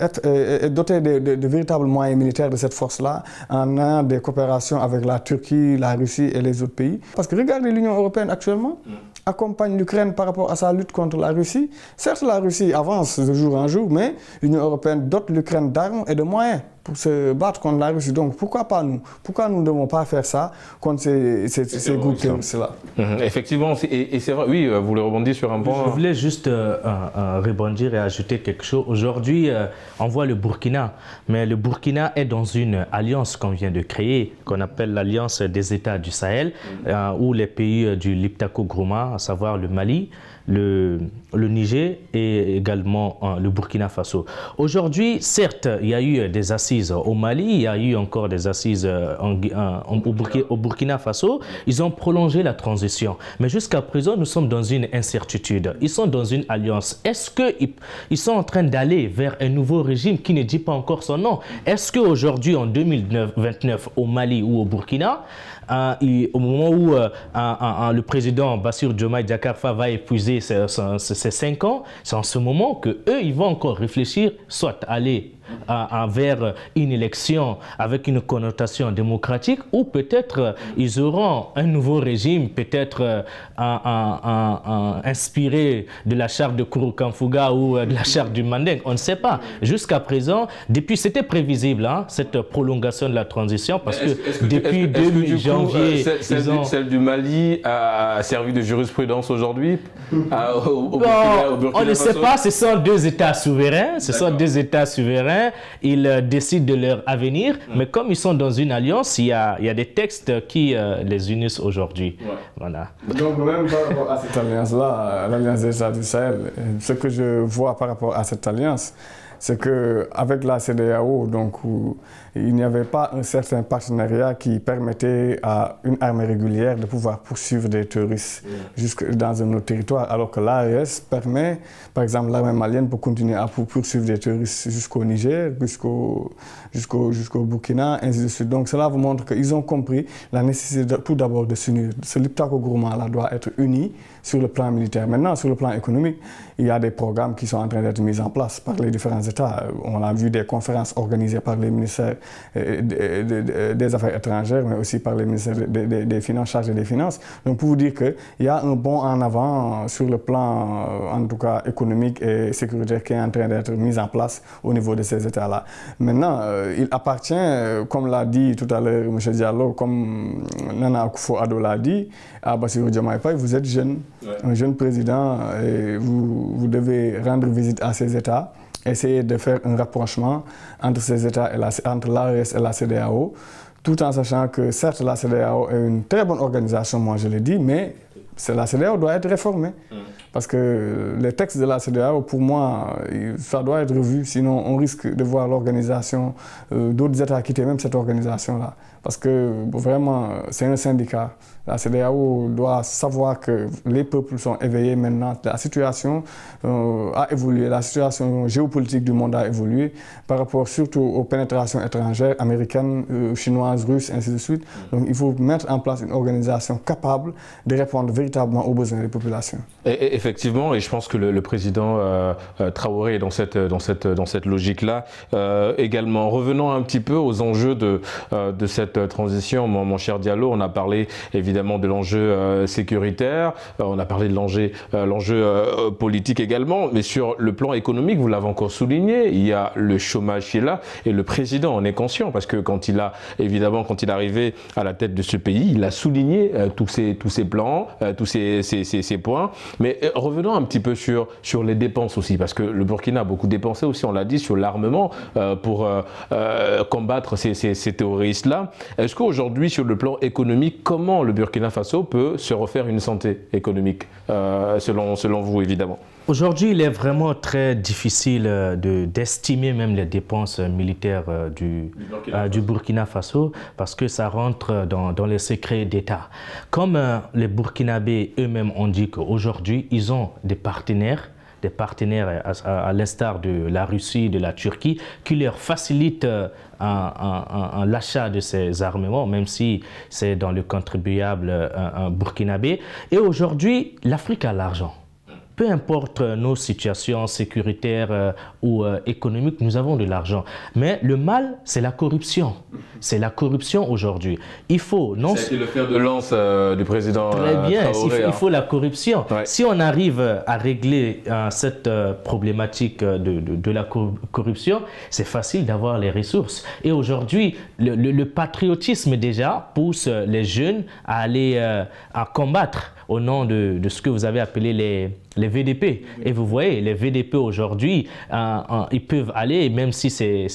doter de véritables moyens militaires de cette force-là, en ayant des coopérations avec la Turquie, la Russie et les autres pays? Parce que regardez l'Union européenne actuellement, accompagne l'Ukraine par rapport à sa lutte contre la Russie. Certes, la Russie avance de jour en jour, mais l'Union européenne dote l'Ukraine d'armes et de moyens pour se battre contre la Russie. Donc pourquoi pas nous? Pourquoi nous ne devons pas faire ça contre ces groupes terroristes-là? Effectivement, et c'est vrai, oui, vous voulez rebondir sur un point? Je voulais juste rebondir et ajouter quelque chose. Aujourd'hui, on voit le Burkina, mais le Burkina est dans une alliance qu'on vient de créer, qu'on appelle l'Alliance des États du Sahel, où les pays du Liptako-Gourma, à savoir le Mali, le Niger et également le Burkina Faso. Aujourd'hui, certes, il y a eu des assises au Mali, il y a eu encore des assises au Burkina Faso. Ils ont prolongé la transition. Mais jusqu'à présent, nous sommes dans une incertitude. Ils sont dans une alliance. Est-ce qu'ils sont en train d'aller vers un nouveau régime qui ne dit pas encore son nom? Est-ce qu'aujourd'hui, en 2029, au Mali ou au Burkina, au moment où le président Bassirou Diomaye Diakhar Faye va épuiser ses 5 ans, c'est en ce moment qu'eux, ils vont encore réfléchir, soit aller vers une élection avec une connotation démocratique, ou peut-être ils auront un nouveau régime, peut-être inspiré de la charte de Kouroukanfouga ou de la charte du Manding, on ne sait pas. Jusqu'à présent, depuis, c'était prévisible, hein, cette prolongation de la transition, parce que depuis 2000 janvier... Celle du Mali a servi de jurisprudence aujourd'hui on ne sait pas, ce sont 2 États souverains, ils décident de leur avenir, mais comme ils sont dans une alliance, il y a des textes qui les unissent aujourd'hui. Ouais. Voilà. Donc même par rapport à cette alliance-là, l'Alliance des États du Sahel, ce que je vois par rapport à cette alliance, c'est qu'avec la CEDEAO, donc, il n'y avait pas un certain partenariat qui permettait à une armée régulière de pouvoir poursuivre des terroristes jusque dans un autre territoire, alors que l'AES permet, par exemple, l'armée malienne peut continuer à poursuivre des terroristes jusqu'au Niger, jusqu'au Burkina, ainsi de suite. Donc cela vous montre qu'ils ont compris la nécessité tout d'abord de s'unir. Ce Liptako-Gourma-là doit être uni sur le plan militaire. Maintenant, sur le plan économique, il y a des programmes qui sont en train d'être mis en place par les différents États. On a vu des conférences organisées par les ministères des Affaires étrangères, mais aussi par les ministères des Finances, chargés des Finances. Donc pour vous dire qu'il y a un bond en avant sur le plan, en tout cas économique et sécuritaire, qui est en train d'être mis en place au niveau de ces États-là. Maintenant, il appartient, comme l'a dit tout à l'heure M. Diallo, comme Nana Akufo-Addo l'a dit, à Bassirou Diomaye Faye, vous êtes jeune, un jeune président, et vous devez rendre visite à ces États, essayer de faire un rapprochement entre ces États, entre l'AES et la CEDEAO, tout en sachant que certes la CEDEAO est une très bonne organisation, moi je l'ai dit, mais la CEDEAO doit être réformée. Parce que les textes de la CEDEAO, pour moi, ça doit être revu, sinon on risque de voir l'organisation d'autres États quitter même cette organisation-là. Parce que vraiment, c'est un syndicat. La CEDEAO doit savoir que les peuples sont éveillés maintenant. La situation a évolué, la situation géopolitique du monde a évolué par rapport surtout aux pénétrations étrangères, américaines, chinoises, russes, ainsi de suite. Donc il faut mettre en place une organisation capable de répondre véritablement aux besoins des populations. Et effectivement, et je pense que le président Traoré est dans cette logique-là. Également, revenons un petit peu aux enjeux de cette transition. Mon cher Diallo, on a parlé évidemment de l'enjeu sécuritaire, on a parlé de l'enjeu politique également, mais sur le plan économique, vous l'avez encore souligné, il y a le chômage qui est là, et le président en est conscient, parce que quand il est arrivé à la tête de ce pays, il a souligné tous ces plans, tous ces points. Mais revenons un petit peu sur les dépenses aussi, parce que le Burkina a beaucoup dépensé aussi, on l'a dit, sur l'armement pour combattre ces terroristes-là. Est-ce qu'aujourd'hui, sur le plan économique, comment le Burkina Faso peut se refaire une santé économique, selon vous, évidemment? Aujourd'hui, il est vraiment très difficile d'estimer même les dépenses militaires du Burkina Faso, parce que ça rentre dans les secrets d'État. Comme les Burkinabés eux-mêmes ont dit qu'aujourd'hui, ils ont des partenaires à l'instar de la Russie, de la Turquie, qui leur facilitent l'achat de ces armements, même si c'est dans le contribuable burkinabé. Et aujourd'hui, l'Afrique a l'argent. peu importe nos situations sécuritaires ou économiques, nous avons de l'argent. Mais le mal, c'est la corruption. C'est la corruption aujourd'hui. Il faut... non. C'est le fer de lance du président Très bien, Traoré, il faut la corruption. Ouais. Si on arrive à régler cette problématique de la corruption, c'est facile d'avoir les ressources. Et aujourd'hui, le patriotisme déjà pousse les jeunes à aller à combattre au nom de ce que vous avez appelé les VDP. Et vous voyez, les VDP aujourd'hui, ils peuvent aller, même si c'est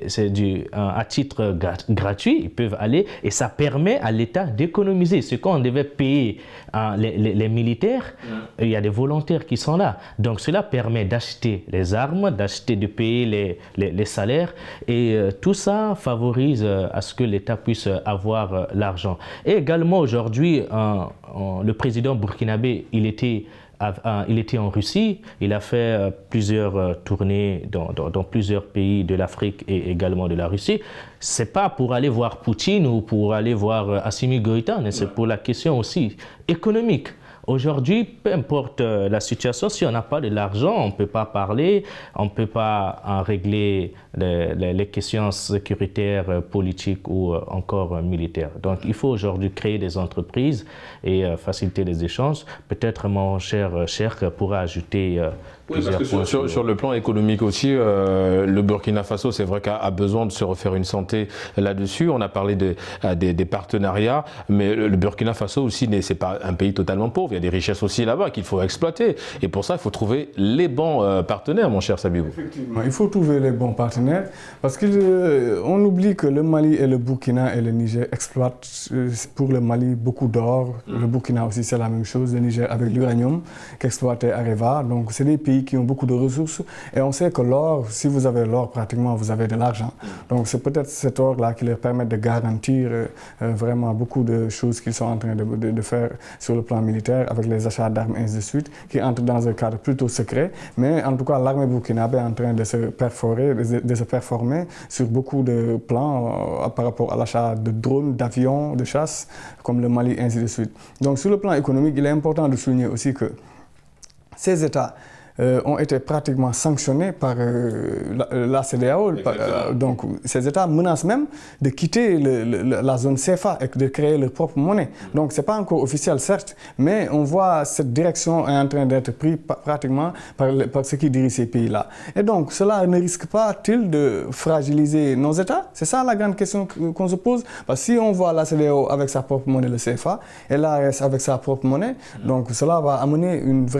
à titre gratuit, ils peuvent aller et ça permet à l'État d'économiser. Ce qu'on devait payer les militaires, il y a des volontaires qui sont là. Donc cela permet d'acheter les armes, de payer les salaires et tout ça favorise à ce que l'État puisse avoir l'argent. Et également aujourd'hui, le président burkinabé, il était en Russie, il a fait plusieurs tournées dans plusieurs pays de l'Afrique et également de la Russie. Ce n'est pas pour aller voir Poutine ou pour aller voir Assimi Goïta, mais c'est pour la question aussi économique. Aujourd'hui, peu importe la situation, si on n'a pas de l'argent, on ne peut pas parler, on ne peut pas régler les questions sécuritaires, politiques ou encore militaires. Donc il faut aujourd'hui créer des entreprises et faciliter les échanges. Peut-être mon cher Cheikh pourra ajouter plusieurs points. Sur le plan économique aussi, le Burkina Faso, c'est vrai qu'a besoin de se refaire une santé là-dessus. On a parlé des partenariats, mais le Burkina Faso aussi, c'est pas un pays totalement pauvre. Il y a des richesses aussi là-bas qu'il faut exploiter. Et pour ça, il faut trouver les bons partenaires, mon cher Sabibou. Effectivement, il faut trouver les bons partenaires parce qu'on oublie que le Mali et le Burkina et le Niger exploitent pour le Mali beaucoup d'or. Le Burkina aussi, c'est la même chose. Le Niger avec l'uranium qu'exploitait Areva. Donc, c'est des pays qui ont beaucoup de ressources. Et on sait que l'or, si vous avez l'or, pratiquement, vous avez de l'argent. Donc, c'est peut-être cet or-là qui leur permet de garantir vraiment beaucoup de choses qu'ils sont en train de faire sur le plan militaire avec les achats d'armes et ainsi de suite, qui entrent dans un cadre plutôt secret. Mais en tout cas, l'armée burkinabé est en train de se performer sur beaucoup de plans par rapport à l'achat de drones, d'avions, de chasse, comme le Mali, ainsi de suite. Donc, sur le plan économique, il est important de souligner aussi que ces États ont été pratiquement sanctionnés par la CEDEAO. Donc, ces États menacent même de quitter la zone CFA et de créer leur propre monnaie. Donc, ce n'est pas encore officiel, certes, mais on voit cette direction est en train d'être prise pratiquement par ceux qui dirigent ces pays-là. Et donc, cela ne risque pas-t-il de fragiliser nos États? C'est ça la grande question qu'on se pose. Parce que si on voit la CEDEAO avec sa propre monnaie, le CFA, et l'AES avec sa propre monnaie, donc cela va amener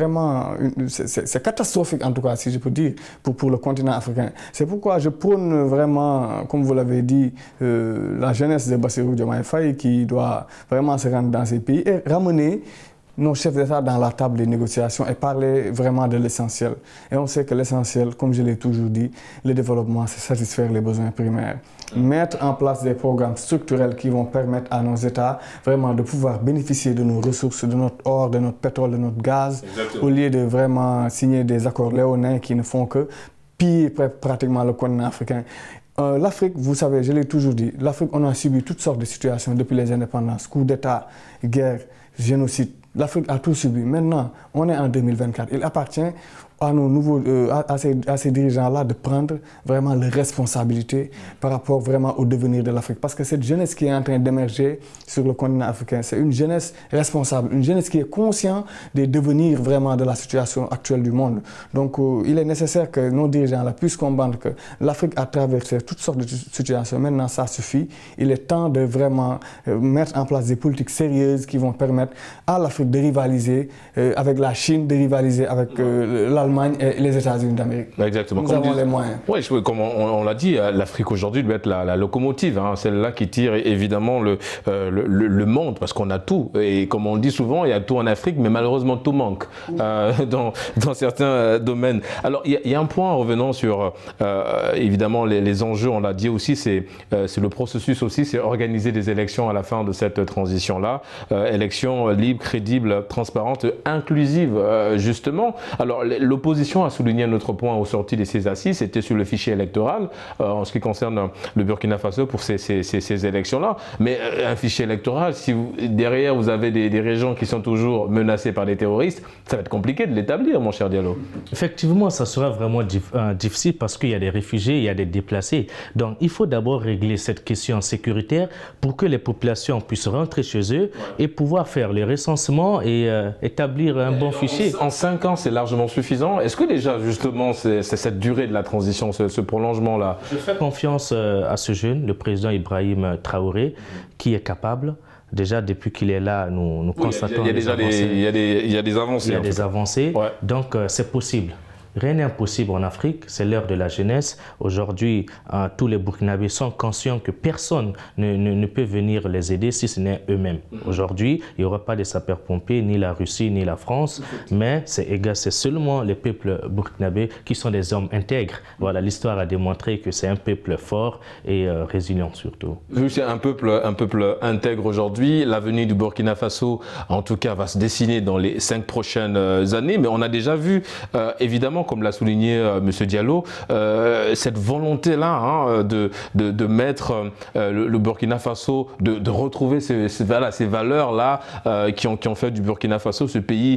c'est catastrophique, en tout cas, si je peux dire, pour le continent africain. C'est pourquoi je prône vraiment, comme vous l'avez dit, la jeunesse de Bassirou Diomaye Faye qui doit vraiment se rendre dans ces pays et ramener nos chefs d'État dans la table des négociations et parler vraiment de l'essentiel. Et on sait que l'essentiel, comme je l'ai toujours dit, le développement, c'est satisfaire les besoins primaires. Mettre en place des programmes structurels qui vont permettre à nos États vraiment de pouvoir bénéficier de nos ressources, de notre or, de notre pétrole, de notre gaz, au lieu de vraiment signer des accords léonins qui ne font que piller pratiquement le continent africain. L'Afrique, vous savez, je l'ai toujours dit, l'Afrique, on a subi toutes sortes de situations depuis les indépendances, coups d'État, guerre, génocide. L'Afrique a tout subi. Maintenant, on est en 2024. Il appartient à nos nouveaux, à ces dirigeants-là de prendre vraiment les responsabilités par rapport vraiment au devenir de l'Afrique. Parce que cette jeunesse qui est en train d'émerger sur le continent africain, c'est une jeunesse responsable, une jeunesse qui est consciente des devenirs vraiment de la situation actuelle du monde. Donc, il est nécessaire que nos dirigeants-là puissent comprendre que l'Afrique a traversé toutes sortes de situations. Maintenant, ça suffit. Il est temps de vraiment mettre en place des politiques sérieuses qui vont permettre à l'Afrique de rivaliser avec la Chine, de rivaliser avec l'Allemagne et les États-Unis d'Amérique. Exactement. Nous avons les moyens. Oui, comme on l'a dit, l'Afrique aujourd'hui doit être la locomotive, hein, celle-là qui tire évidemment le monde, parce qu'on a tout. Et comme on le dit souvent, il y a tout en Afrique, mais malheureusement tout manque dans certains domaines. Alors, il y a un point en revenant sur évidemment les enjeux, on l'a dit aussi, c'est le processus aussi, c'est organiser des élections à la fin de cette transition-là. Élections libres, crédibles, transparentes, inclusives, justement. Alors, L'opposition a souligné un autre point au sorti de ces assises, c'était sur le fichier électoral en ce qui concerne le Burkina Faso pour ces élections-là. Mais un fichier électoral, si derrière vous avez des régions qui sont toujours menacées par les terroristes, ça va être compliqué de l'établir, mon cher Diallo. Effectivement, ça sera vraiment difficile parce qu'il y a des réfugiés, il y a des déplacés. Donc, il faut d'abord régler cette question sécuritaire pour que les populations puissent rentrer chez eux et pouvoir faire les recensements et établir un bon fichier. En 5 ans, c'est largement suffisant. Est-ce que déjà, justement, c'est cette durée de la transition, ce prolongement-là? Je fais confiance à ce jeune, le président Ibrahim Traoré, qui est capable. Déjà, depuis qu'il est là, nous constatons il y a des avancées. Il y a des avancées. Il y a des avancées. Ouais. Donc, c'est possible. Rien n'est impossible en Afrique, c'est l'heure de la jeunesse. Aujourd'hui, tous les Burkinabés sont conscients que personne ne peut venir les aider si ce n'est eux-mêmes. Aujourd'hui, il n'y aura pas de sapeurs-pompiers, ni la Russie, ni la France, mais c'est seulement les peuples burkinabés qui sont des hommes intègres. Voilà, l'histoire a démontré que c'est un peuple fort et résilient surtout. Vu que c'est un peuple intègre aujourd'hui, l'avenir du Burkina Faso, en tout cas, va se dessiner dans les 5 prochaines années, mais on a déjà vu, évidemment, comme l'a souligné M. Diallo, cette volonté-là de mettre le Burkina Faso, de retrouver ces valeurs-là qui ont fait du Burkina Faso ce pays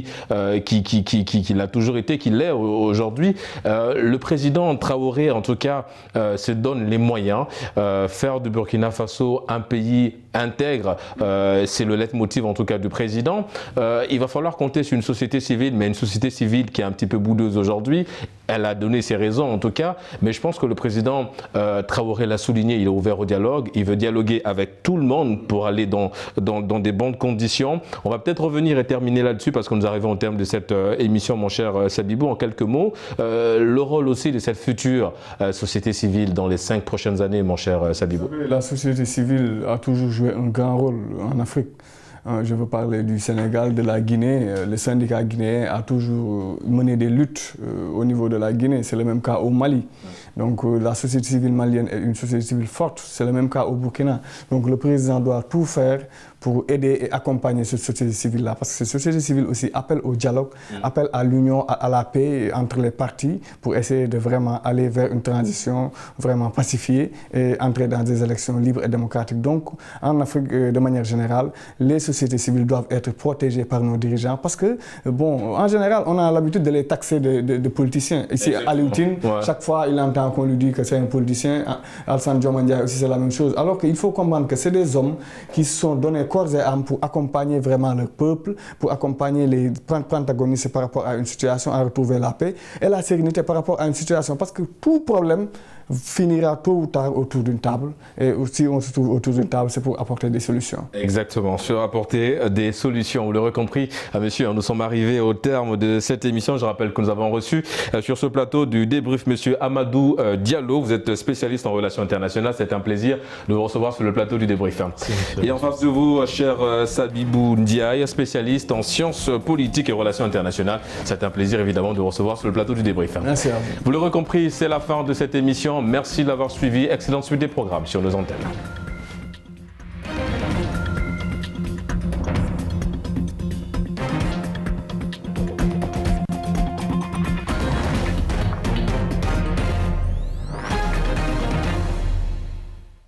qui l'a toujours été, qui l'est aujourd'hui. Le président Traoré, en tout cas, se donne les moyens. Faire du Burkina Faso un pays intègre, c'est le leitmotiv en tout cas du président. Il va falloir compter sur une société civile, mais une société civile qui est un petit peu boudeuse aujourd'hui. Elle a donné ses raisons en tout cas, mais je pense que le président Traoré l'a souligné, il est ouvert au dialogue, il veut dialoguer avec tout le monde pour aller dans des bonnes conditions. On va peut-être revenir et terminer là-dessus parce que nous arrivons au terme de cette émission, mon cher Sadibou, en quelques mots. Le rôle aussi de cette future société civile dans les 5 prochaines années, mon cher Sadibou. La société civile a toujours joué un grand rôle en Afrique. Je veux parler du Sénégal, de la Guinée. Le syndicat guinéen a toujours mené des luttes au niveau de la Guinée. C'est le même cas au Mali. Donc la société civile malienne est une société civile forte. C'est le même cas au Burkina. Donc le président doit tout faire pour aider et accompagner cette société civile-là. Parce que cette société civile aussi appelle au dialogue, appelle à l'union, à la paix entre les partis pour essayer de vraiment aller vers une transition vraiment pacifiée et entrer dans des élections libres et démocratiques. Donc en Afrique, de manière générale, les sociétés civiles doivent être protégées par nos dirigeants parce que, bon, en général, on a l'habitude de les taxer de politiciens. Ici, à Alioutine, chaque fois, il entend qu'on lui dit que c'est un politicien. Alassane Dioma Ndiaye aussi, c'est la même chose. Alors qu'il faut comprendre que c'est des hommes qui se sont donnés corps et âme pour accompagner vraiment le peuple, pour accompagner les protagonistes par rapport à une situation, à retrouver la paix et la sérénité par rapport à une situation. Parce que tout problème finira tôt ou tard autour d'une table. Et si on se trouve autour d'une table, c'est pour apporter des solutions. Exactement, sur apporter des solutions. Vous l'aurez compris, monsieur, nous sommes arrivés au terme de cette émission. Je rappelle que nous avons reçu sur ce plateau du débrief monsieur Amadou Diallo. Vous êtes spécialiste en relations internationales. C'est un plaisir de vous recevoir sur le plateau du débrief. Et en face de vous, cher Sadibou Ndiaye, spécialiste en sciences politiques et relations internationales. C'est un plaisir évidemment de vous recevoir sur le plateau du débrief. Merci à vous. Vous l'aurez compris, c'est la fin de cette émission. Merci de l'avoir suivi. Excellente suite des programmes sur nos antennes.